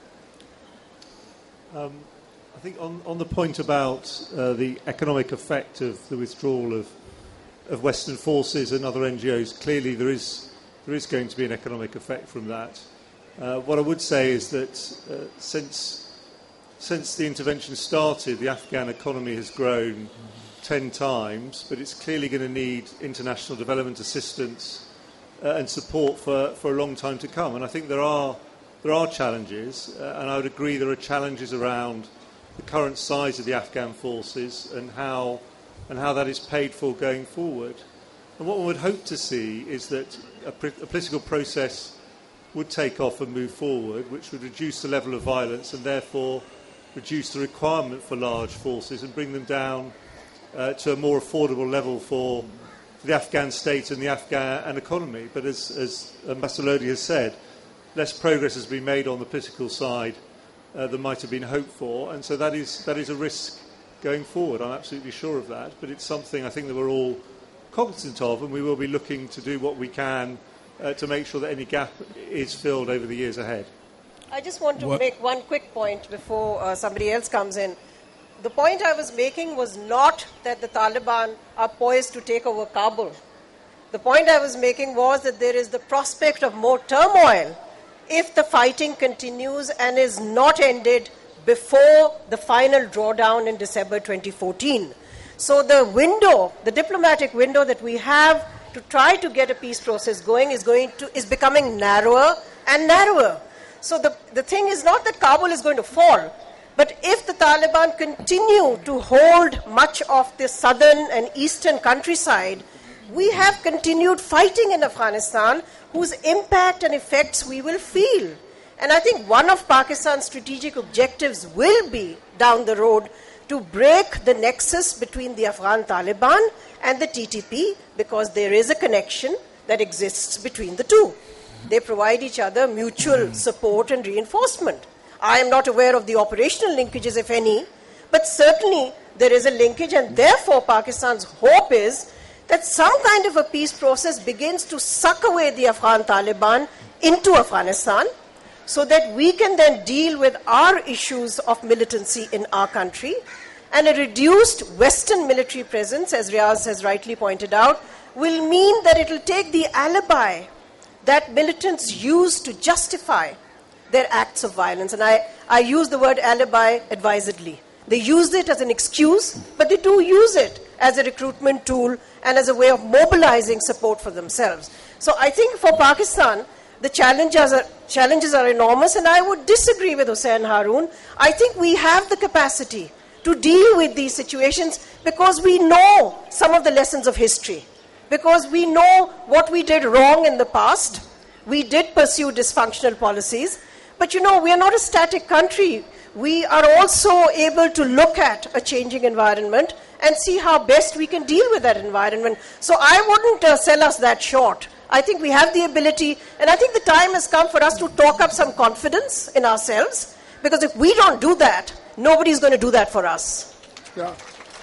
Um, I think on, on the point about uh, the economic effect of the withdrawal of, of Western forces and other N G Os, clearly there is, there is going to be an economic effect from that. Uh, what I would say is that uh, since, since the intervention started, the Afghan economy has grown ten times, but it's clearly going to need international development assistance uh, and support for, for a long time to come. And I think there are, there are challenges, uh, and I would agree there are challenges around the current size of the Afghan forces and how, and how that is paid for going forward. And what one would hope to see is that a, pr- a political process would take off and move forward, which would reduce the level of violence and therefore reduce the requirement for large forces and bring them down uh, to a more affordable level for the Afghan state and the Afghan economy. But as, as Ambassador Lodi has said, less progress has been made on the political side uh, than might have been hoped for, and so that is, that is a risk going forward. I'm absolutely sure of that, but it's something I think that we're all cognizant of, and we will be looking to do what we can uh, to make sure that any gap is filled over the years ahead. I just want to What? make one quick point before uh, somebody else comes in. The point I was making was not that the Taliban are poised to take over Kabul. The point I was making was that there is the prospect of more turmoil if the fighting continues and is not ended before the final drawdown in December twenty fourteen. So the window, the diplomatic window that we have to try to get a peace process going is going to is becoming narrower and narrower. So the, the thing is not that Kabul is going to fall, but if the Taliban continue to hold much of the southern and eastern countryside, we have continued fighting in Afghanistan whose impact and effects we will feel. And I think one of Pakistan's strategic objectives will be, down the road, to break the nexus between the Afghan Taliban and the T T P, because there is a connection that exists between the two. They provide each other mutual support and reinforcement. I am not aware of the operational linkages, if any, but certainly there is a linkage, and therefore Pakistan's hope is that some kind of a peace process begins to suck away the Afghan Taliban into Afghanistan, so that we can then deal with our issues of militancy in our country. And a reduced Western military presence, as Riaz has rightly pointed out, will mean that it will take the alibi that militants use to justify their acts of violence. And I, I use the word alibi advisedly. They use it as an excuse, but they do use it as a recruitment tool and as a way of mobilizing support for themselves. So I think for Pakistan, the challenges are, challenges are enormous, and I would disagree with Hussain Haroon. I think we have the capacity to deal with these situations because we know some of the lessons of history, because we know what we did wrong in the past. We did pursue dysfunctional policies, but you know, we are not a static country. We are also able to look at a changing environment and see how best we can deal with that environment. So I wouldn't uh, sell us that short. I think we have the ability, and I think the time has come for us to talk up some confidence in ourselves, because if we don't do that, nobody's going to do that for us. Yeah.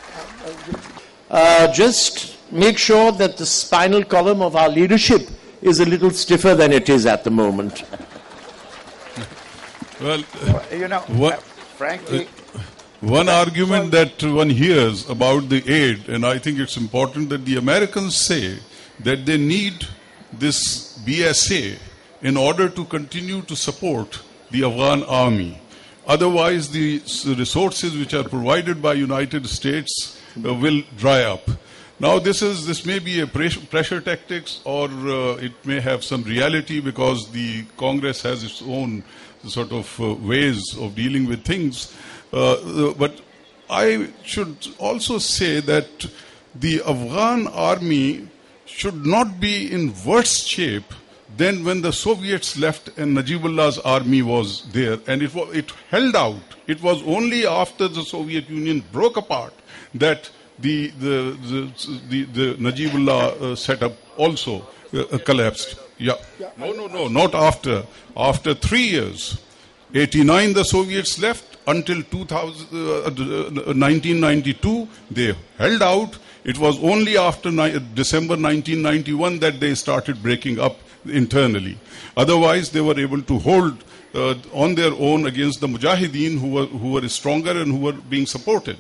Uh, just make sure that the spinal column of our leadership is a little stiffer than it is at the moment. Well, You know, what, uh, frankly, one argument that one hears about the aid, and I think it's important that the Americans say that they need this B S A in order to continue to support the Afghan army. Otherwise, the resources which are provided by United States uh, will dry up. Now, this is this may be a pressure, pressure tactics, or uh, it may have some reality because the Congress has its own sort of uh, ways of dealing with things. Uh, uh, but I should also say that the Afghan army should not be in worse shape than when the Soviets left and Najibullah's army was there. And it, was, it held out. It was only after the Soviet Union broke apart that the, the, the, the, the Najibullah uh, setup also uh, collapsed. Yeah. No, no, no, not after. After three years. eighty-nine the Soviets left, until two thousand, uh, nineteen ninety-two they held out. It was only after ni- December nineteen ninety-one that they started breaking up internally. Otherwise they were able to hold uh, on their own against the Mujahideen, who were, who were stronger and who were being supported.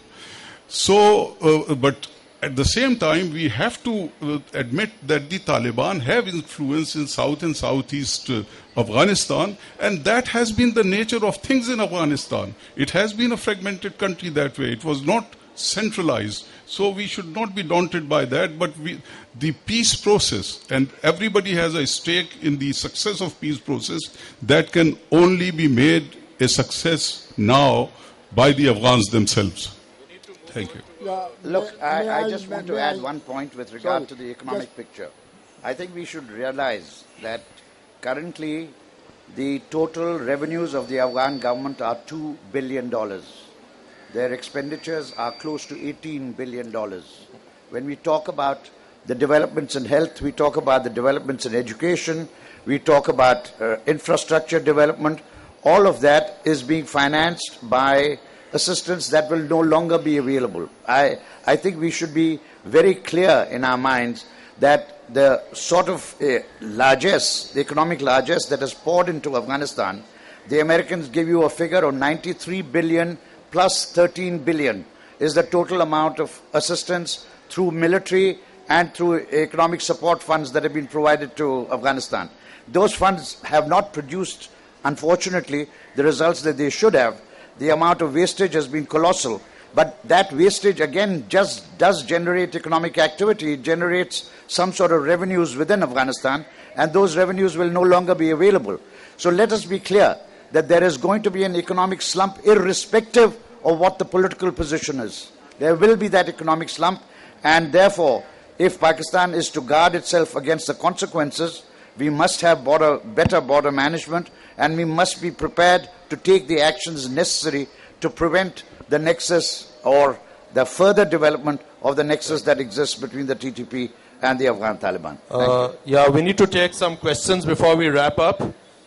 So, uh, but at the same time, we have to uh, admit that the Taliban have influence in South and Southeast uh, Afghanistan, and that has been the nature of things in Afghanistan. It has been a fragmented country that way. It was not centralized. So we should not be daunted by that, but we, the peace process, and everybody has a stake in the success of peace process, that can only be made a success now by the Afghans themselves. Thank you. Yeah, Look, may, may I, I just want to may add I, one point with regard sorry, to the economic just, picture. I think we should realize that currently the total revenues of the Afghan government are two billion dollars. Their expenditures are close to eighteen billion dollars. When we talk about the developments in health, we talk about the developments in education, we talk about uh, infrastructure development, all of that is being financed by assistance that will no longer be available. I, I think we should be very clear in our minds that the sort of uh, largesse, the economic largesse that has poured into Afghanistan, the Americans give you a figure of ninety-three billion plus thirteen billion is the total amount of assistance through military and through economic support funds that have been provided to Afghanistan. Those funds have not produced, unfortunately, the results that they should have. The amount of wastage has been colossal, but that wastage again just does generate economic activity. It generates some sort of revenues within Afghanistan, and those revenues will no longer be available. So let us be clear that there is going to be an economic slump irrespective of what the political position is. There will be that economic slump, and therefore, if Pakistan is to guard itself against the consequences, we must have border, better border management, and we must be prepared to take the actions necessary to prevent the nexus or the further development of the nexus that exists between the T T P and the Afghan Taliban. Uh, yeah, we need to take some questions before we wrap up.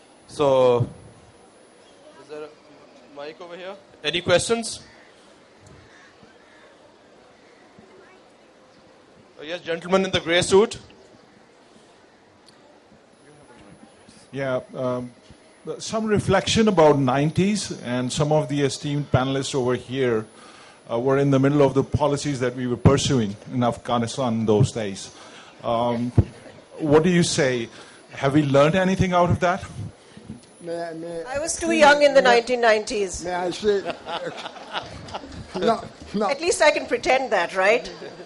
So, is there a mic over here? Any questions? Oh, yes, gentleman in the grey suit. Yeah, um, some reflection about nineties, and some of the esteemed panelists over here uh, were in the middle of the policies that we were pursuing in Afghanistan in those days. Um, what do you say? Have we learned anything out of that? May, I- may, I was too young in the may, nineteen nineties. May I say? no, no. At least I can pretend that, right?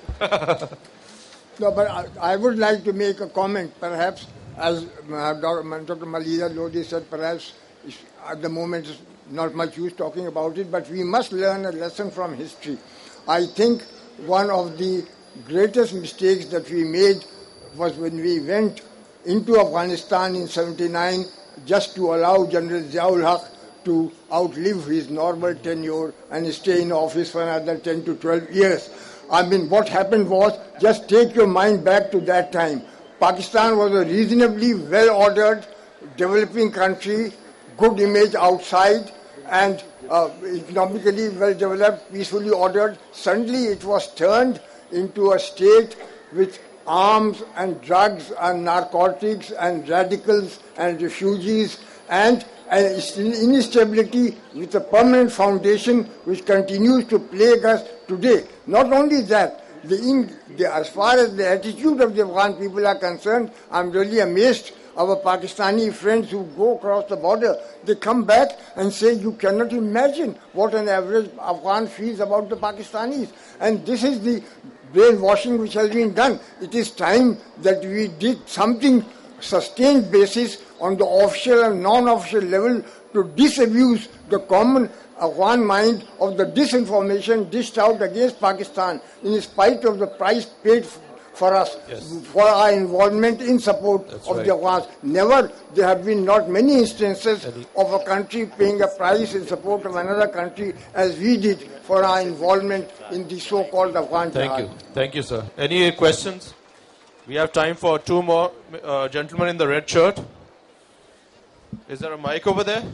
No, but I, I would like to make a comment, perhaps, as uh, Doctor Malida Lodi said, perhaps at the moment is not much use talking about it, but we must learn a lesson from history. I think one of the greatest mistakes that we made was when we went into Afghanistan in seventy-nine just to allow General Ziaul Haq to outlive his normal tenure and stay in office for another ten to twelve years. I mean, what happened was, just take your mind back to that time. Pakistan was a reasonably well-ordered, developing country, good image outside, and uh, economically well-developed, peacefully ordered. Suddenly it was turned into a state with arms and drugs and narcotics and radicals and refugees and an instability with a permanent foundation which continues to plague us today. Not only that, The, in, the, as far as the attitude of the Afghan people are concerned, I'm really amazed. Our Pakistani friends who go across the border, they come back and say, you cannot imagine what an average Afghan feels about the Pakistanis. And this is the brainwashing which has been done. It is time that we did something sustained basis on the official and non-official level to disabuse the common Afghan mind of the disinformation dished out against Pakistan in spite of the price paid for us, yes, for our involvement in support That's of right. the Afghans. Never, there have been not many instances of a country paying a price in support of another country as we did for our involvement in the so-called Afghan Thank jihad. you. Thank you, sir. Any questions? We have time for two more. Uh, gentlemen in the red shirt. Is there a mic over there?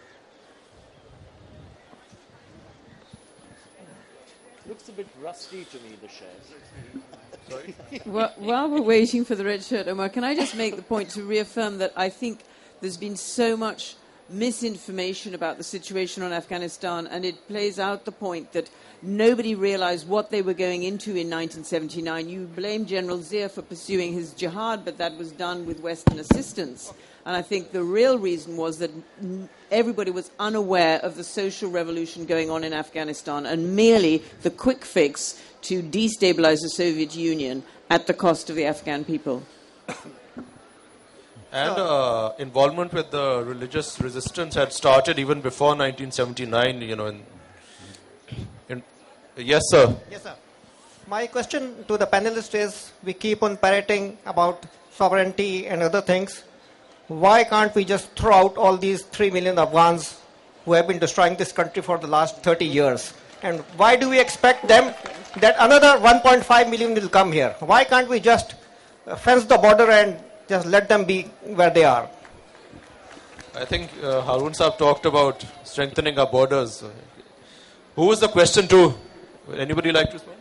Looks a bit rusty to me, the shares. Sorry? Well, while we're waiting for the red shirt, Omar, can I just make the point to reaffirm that I think there's been so much misinformation about the situation on Afghanistan, and it plays out the point that nobody realized what they were going into in nineteen seventy-nine. You blame General Zia for pursuing his jihad, but that was done with Western assistance. And I think the real reason was that everybody was unaware of the social revolution going on in Afghanistan and merely the quick fix to destabilize the Soviet Union at the cost of the Afghan people. And uh, involvement with the religious resistance had started even before nineteen seventy-nine, you know. In, in, yes, sir. Yes, sir. My question to the panelists is, we keep on parroting about sovereignty and other things. Why can't we just throw out all these three million Afghans who have been destroying this country for the last thirty years? And why do we expect them that another one point five million will come here? Why can't we just fence the border and just let them be where they are? I think uh, Harun Saab talked about strengthening our borders. Who was the question to? Would anybody like to respond?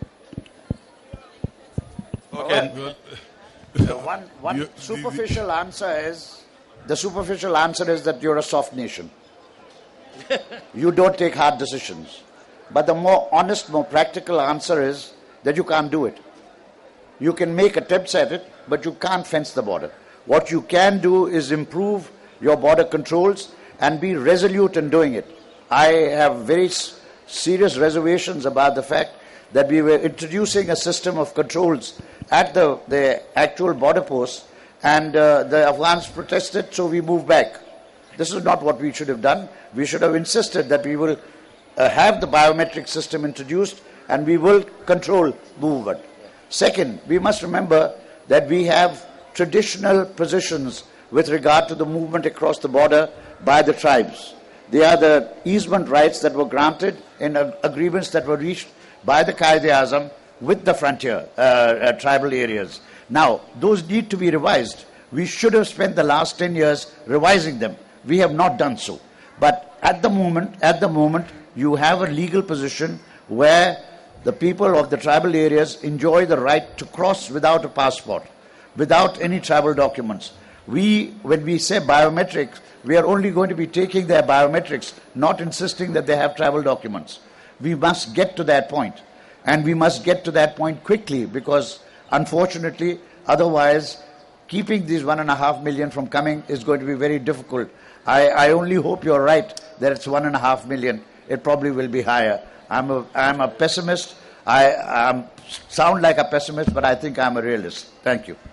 Okay. Well, the one one you, superficial the, answer is, the superficial answer is that you're a soft nation. You don't take hard decisions. But the more honest, more practical answer is that you can't do it. You can make attempts at it, but you can't fence the border. What you can do is improve your border controls and be resolute in doing it. I have very s- serious reservations about the fact that we were introducing a system of controls at the, the actual border posts, and uh, the Afghans protested, so we moved back. This is not what we should have done. We should have insisted that we will uh, have the biometric system introduced and we will control movement. Second, we must remember that we have traditional positions with regard to the movement across the border by the tribes. They are the easement rights that were granted in uh, agreements that were reached by the Qaeda-e-Azam with the frontier uh, uh, tribal areas. Now, those need to be revised. We should have spent the last ten years revising them. We have not done so. But at the moment, at the moment, you have a legal position where the people of the tribal areas enjoy the right to cross without a passport, without any travel documents. We, when we say biometrics, we are only going to be taking their biometrics, not insisting that they have travel documents. We must get to that point. And we must get to that point quickly, because unfortunately, otherwise, keeping these one and a half million from coming is going to be very difficult. I, I only hope you're right that it's one and a half million. It probably will be higher. I'm a, I'm a pessimist. I I'm, sound like a pessimist, but I think I'm a realist. Thank you.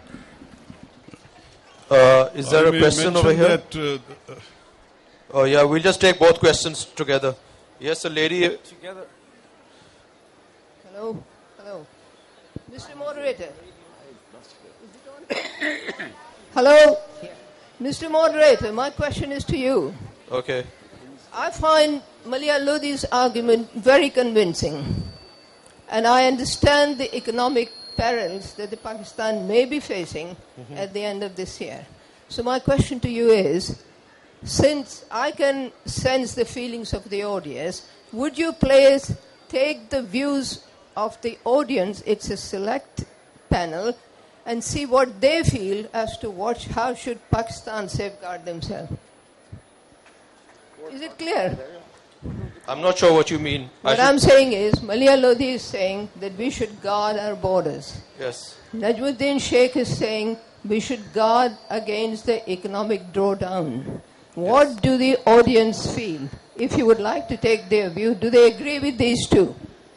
Uh, is there I a question over here? That, uh, oh, yeah, we'll just take both questions together. Yes, a lady. Together. Hello. Hello. Mister Moderator. Hello. Mister Moderator, my question is to you. Okay. I find Malia Lodi's argument very convincing. And I understand the economic perils that the Pakistan may be facing mm-hmm. at the end of this year. So my question to you is, since I can sense the feelings of the audience, would you please take the views of the audience, it's a select panel, and see what they feel as to what, how should Pakistan safeguard themselves? Is it clear? I'm not sure what you mean. What I I'm saying is, Malia Lodi is saying that we should guard our borders. Yes. Najmuddin Sheikh is saying we should guard against the economic drawdown. What yes. do the audience feel? If you would like to take their view, do they agree with these two?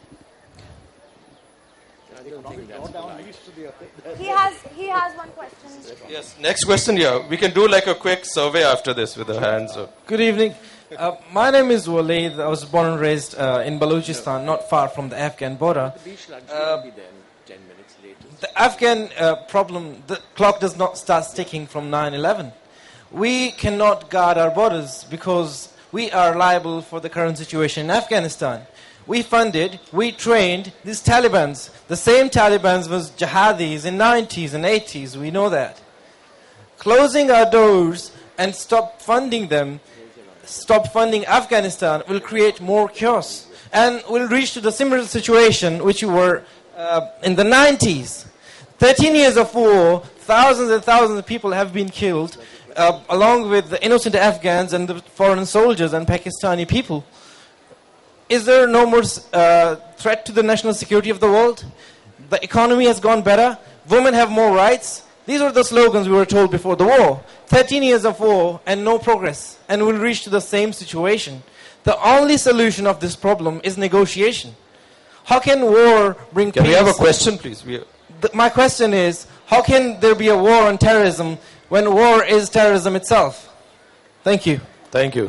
He has, he has one question. Yes, next question, yeah. We can do like a quick survey after this with the hands. So. Good evening. Uh, my name is Waleed. I was born and raised uh, in Balochistan, not far from the Afghan border. Uh, the Afghan uh, problem, the clock does not start ticking from nine eleven. We cannot guard our borders because we are liable for the current situation in Afghanistan. We funded, we trained these Talibans. The same Talibans was jihadis in nineties and eighties, we know that. Closing our doors and stop funding them, stop funding Afghanistan will create more chaos. And we'll reach to the similar situation which we were uh, in the nineties. thirteen years of war, thousands and thousands of people have been killed, uh, along with the innocent Afghans and the foreign soldiers and Pakistani people. Is there no more uh, threat to the national security of the world? The economy has gone better. Women have more rights. These were the slogans we were told before the war. thirteen years of war and no progress. And we'll reach to the same situation. The only solution of this problem is negotiation. How can war bring can peace? Can we have a question, please? We the, my question is, how can there be a war on terrorism when war is terrorism itself? Thank you. Thank you.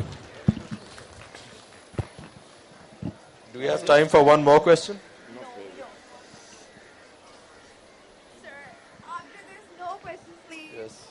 Do we have time for one more question? No, no. Sir, after this, no questions, please. Yes.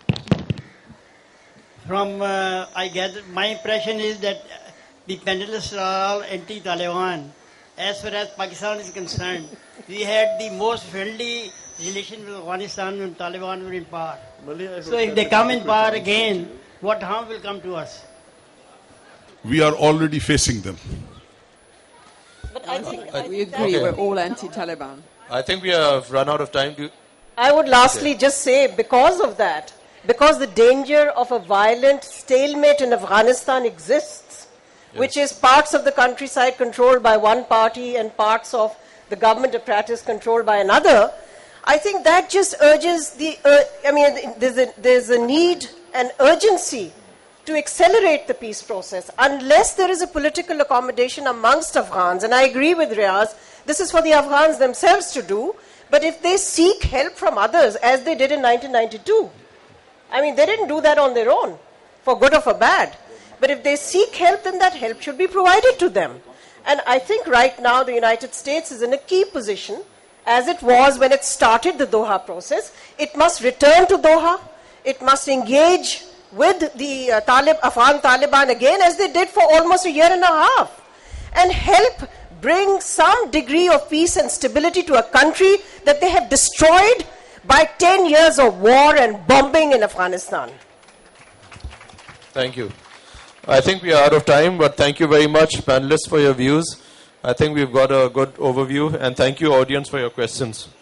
From, uh, I gather, my impression is that the panelists are all anti-Taliban. As far as Pakistan is concerned, we had the most friendly relation with Afghanistan when Taliban were in power. So if they come in power again, what harm will come to us? We are already facing them. But I think I we agree, okay. We're all anti-Taliban. I think we have run out of time. Do I would lastly okay. just say, because of that, because the danger of a violent stalemate in Afghanistan exists, yes. which is parts of the countryside controlled by one party and parts of the government apparatus controlled by another, I think that just urges the, uh, I mean, there's a, there's a need and urgency to accelerate the peace process. Unless there is a political accommodation amongst Afghans, and I agree with Riaz, this is for the Afghans themselves to do, but if they seek help from others, as they did in nineteen ninety-two, I mean, they didn't do that on their own, for good or for bad. But if they seek help, then that help should be provided to them. And I think right now the United States is in a key position, as it was when it started the Doha process. It must return to Doha. It must engage with the uh, Talib, Afghan Taliban again, as they did for almost a year and a half, and help bring some degree of peace and stability to a country that they have destroyed by ten years of war and bombing in Afghanistan. Thank you. I think we are out of time, but thank you very much, panelists, for your views. I think we've got a good overview, and thank you, audience, for your questions.